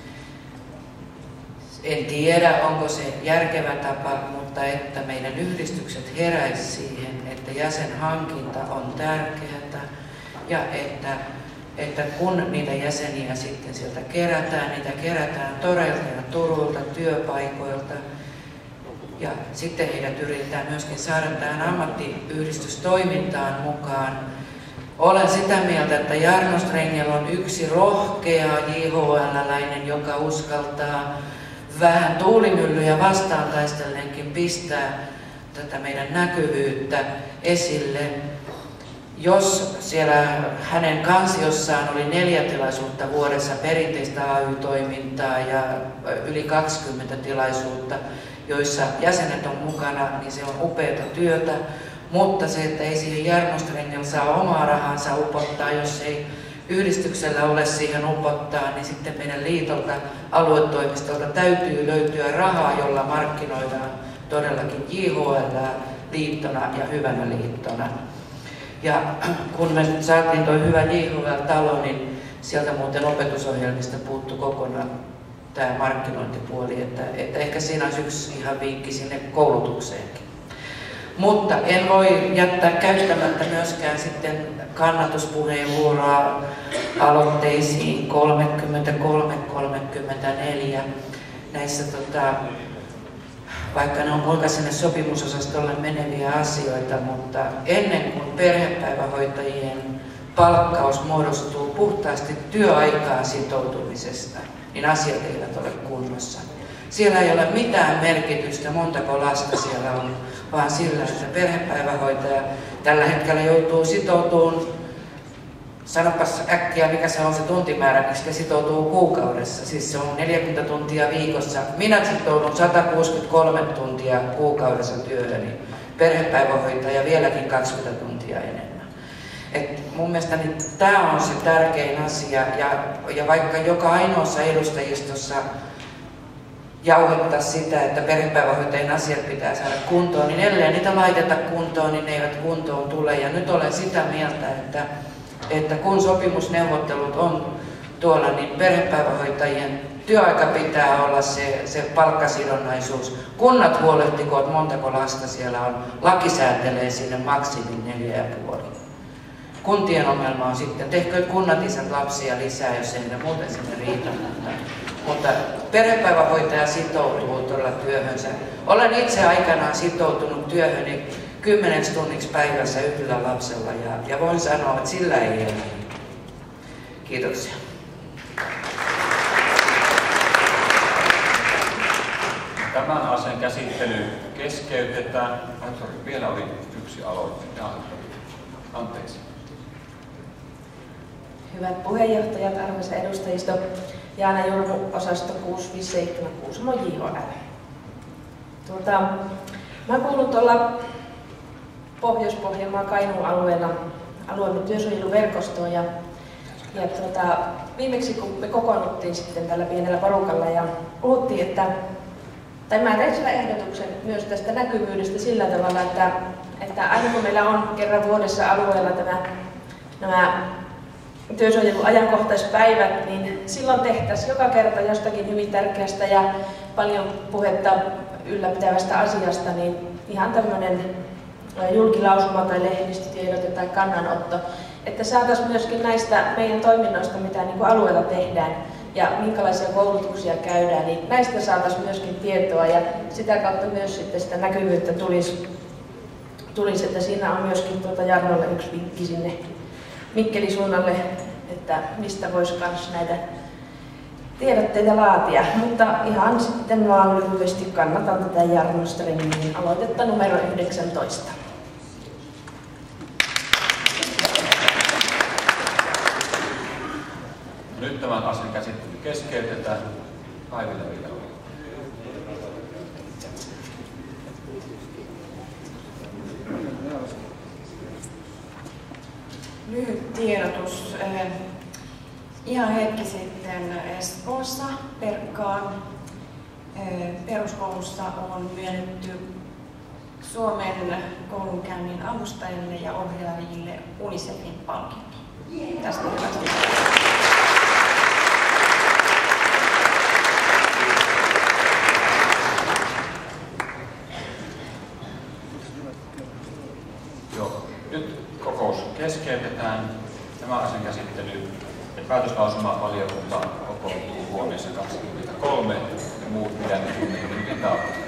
En tiedä, onko se järkevä tapa, mutta että meidän yhdistykset heräisivät siihen, että jäsenhankinta on tärkeää ja että kun niitä jäseniä sitten sieltä kerätään, niitä kerätään toreilta ja turulta, työpaikoilta, ja sitten heidät yritetään myöskin saada tähän ammattiyhdistystoimintaan mukaan. Olen sitä mieltä, että Jarno Strengel on yksi rohkea JHL-läinen, joka uskaltaa vähän tuulimyllyjä vastaan taistellenkin pistää tätä meidän näkyvyyttä esille. Jos siellä hänen kansiossaan oli 4 tilaisuutta vuodessa perinteistä AY-toimintaa ja yli 20 tilaisuutta, joissa jäsenet on mukana, niin se on upeata työtä, mutta se, että ei siihen Jarno Strengel saa omaa rahansa upottaa, jos ei yhdistyksellä ole siihen upottaa, niin sitten meidän liitolta, aluetoimistolta täytyy löytyä rahaa, jolla markkinoidaan todellakin JHL liittona ja hyvänä liittona. Ja kun me saatiin tuo hyvä JHL-talo, niin sieltä muuten opetusohjelmista puuttui kokonaan tämä markkinointipuoli, että ehkä siinä olisi yksi ihan vinkki sinne koulutukseenkin. Mutta en voi jättää käyttämättä myöskään sitten kannatuspuheenvuoroa aloitteisiin 33-34. Näissä vaikka ne on kuinka sinne sopimusosastolle meneviä asioita, mutta ennen kuin perhepäivähoitajien palkkaus muodostuu puhtaasti työaikaan sitoutumisesta, niin asiat eivät ole kunnossa. Siellä ei ole mitään merkitystä, montako lasta siellä on, vaan sillä, että perhepäivähoitaja tällä hetkellä joutuu sitoutumaan, sanopas äkkiä mikä se on se tuntimäärä, koska sitoutuu kuukaudessa, siis se on 40 tuntia viikossa. Minä sitoudun 163 tuntia kuukaudessa työhöni, perhepäivähoitaja vieläkin 20 tuntia enemmän. Et mun mielestäni tämä on se tärkein asia, ja vaikka joka ainoassa edustajistossa jauhettaa sitä, että perhepäivähoitajien asiat pitää saada kuntoon, niin ellei niitä laiteta kuntoon, niin ne eivät kuntoon tule. Ja nyt olen sitä mieltä, että kun sopimusneuvottelut on tuolla, niin perhepäivähoitajien työaika pitää olla se palkkasidonnaisuus. Kunnat huolehtikoot, montako lasta siellä on. Laki säätelee sinne maksimin 4,5. Kuntien ongelma on sitten, tehkööt kunnat isät lapsia lisää, jos ei ne muuten sinne riitä. Mutta perhepäivähoitaja sitoutuu todella työhönsä. Olen itse aikanaan sitoutunut työhöni 10 tunniksi päivässä yhdellä lapsella ja voin sanoa, että sillä ei ole. Kiitoksia. Tämän asian käsittely keskeytetään. Vielä oli yksi aloite. Anteeksi. Hyvät puheenjohtajat, arvoisa edustajisto, Jaana Jurmu, osasto 6576, moi JHL. Mä kuulun tuolla Pohjois-Pohjanmaan Kainuun alueella alueemme työsuojeluverkostoon ja viimeksi kun me kokoonnuttiin sitten tällä pienellä porukalla ja puhuttiin, tai mä tein sillä ehdotuksen myös tästä näkyvyydestä sillä tavalla, että aina kun meillä on kerran vuodessa alueella nämä työsuojeluajankohtaispäivät, niin silloin tehtäisiin joka kerta jostakin hyvin tärkeästä ja paljon puhetta ylläpitävästä asiasta, niin ihan tämmöinen julkilausuma tai lehdistötiedote tai kannanotto, että saataisiin myöskin näistä meidän toiminnoista, mitä niin kuin alueella tehdään ja minkälaisia koulutuksia käydään, niin näistä saataisiin myöskin tietoa ja sitä kautta myös sitten sitä näkyvyyttä tulisi että siinä on myöskin Jarnolle yksi vinkki sinne Mikkelin suunnalle, että mistä voisi myös näitä tiedotteita laatia. Mutta ihan sitten vaan lyhyesti kannatan tätä Jarno Strengin aloitetta numero 19. Nyt tämän asian käsittely keskeytetään. Päivillä vielä. Lyhyt tiedotus. Ihan hetki sitten Espoossa Perkkaan peruskoulussa on myönnetty Suomen koulunkäynnin avustajille ja ohjaajille UNICEFin palkinto. Tästä hyvästä. Nyt kokous keskeytetään. Tämä asian käsittely ja päätöslausuma valiokunta kokoontuu huoneessa 23 ja muut pidämme 10 minuutin taukoa.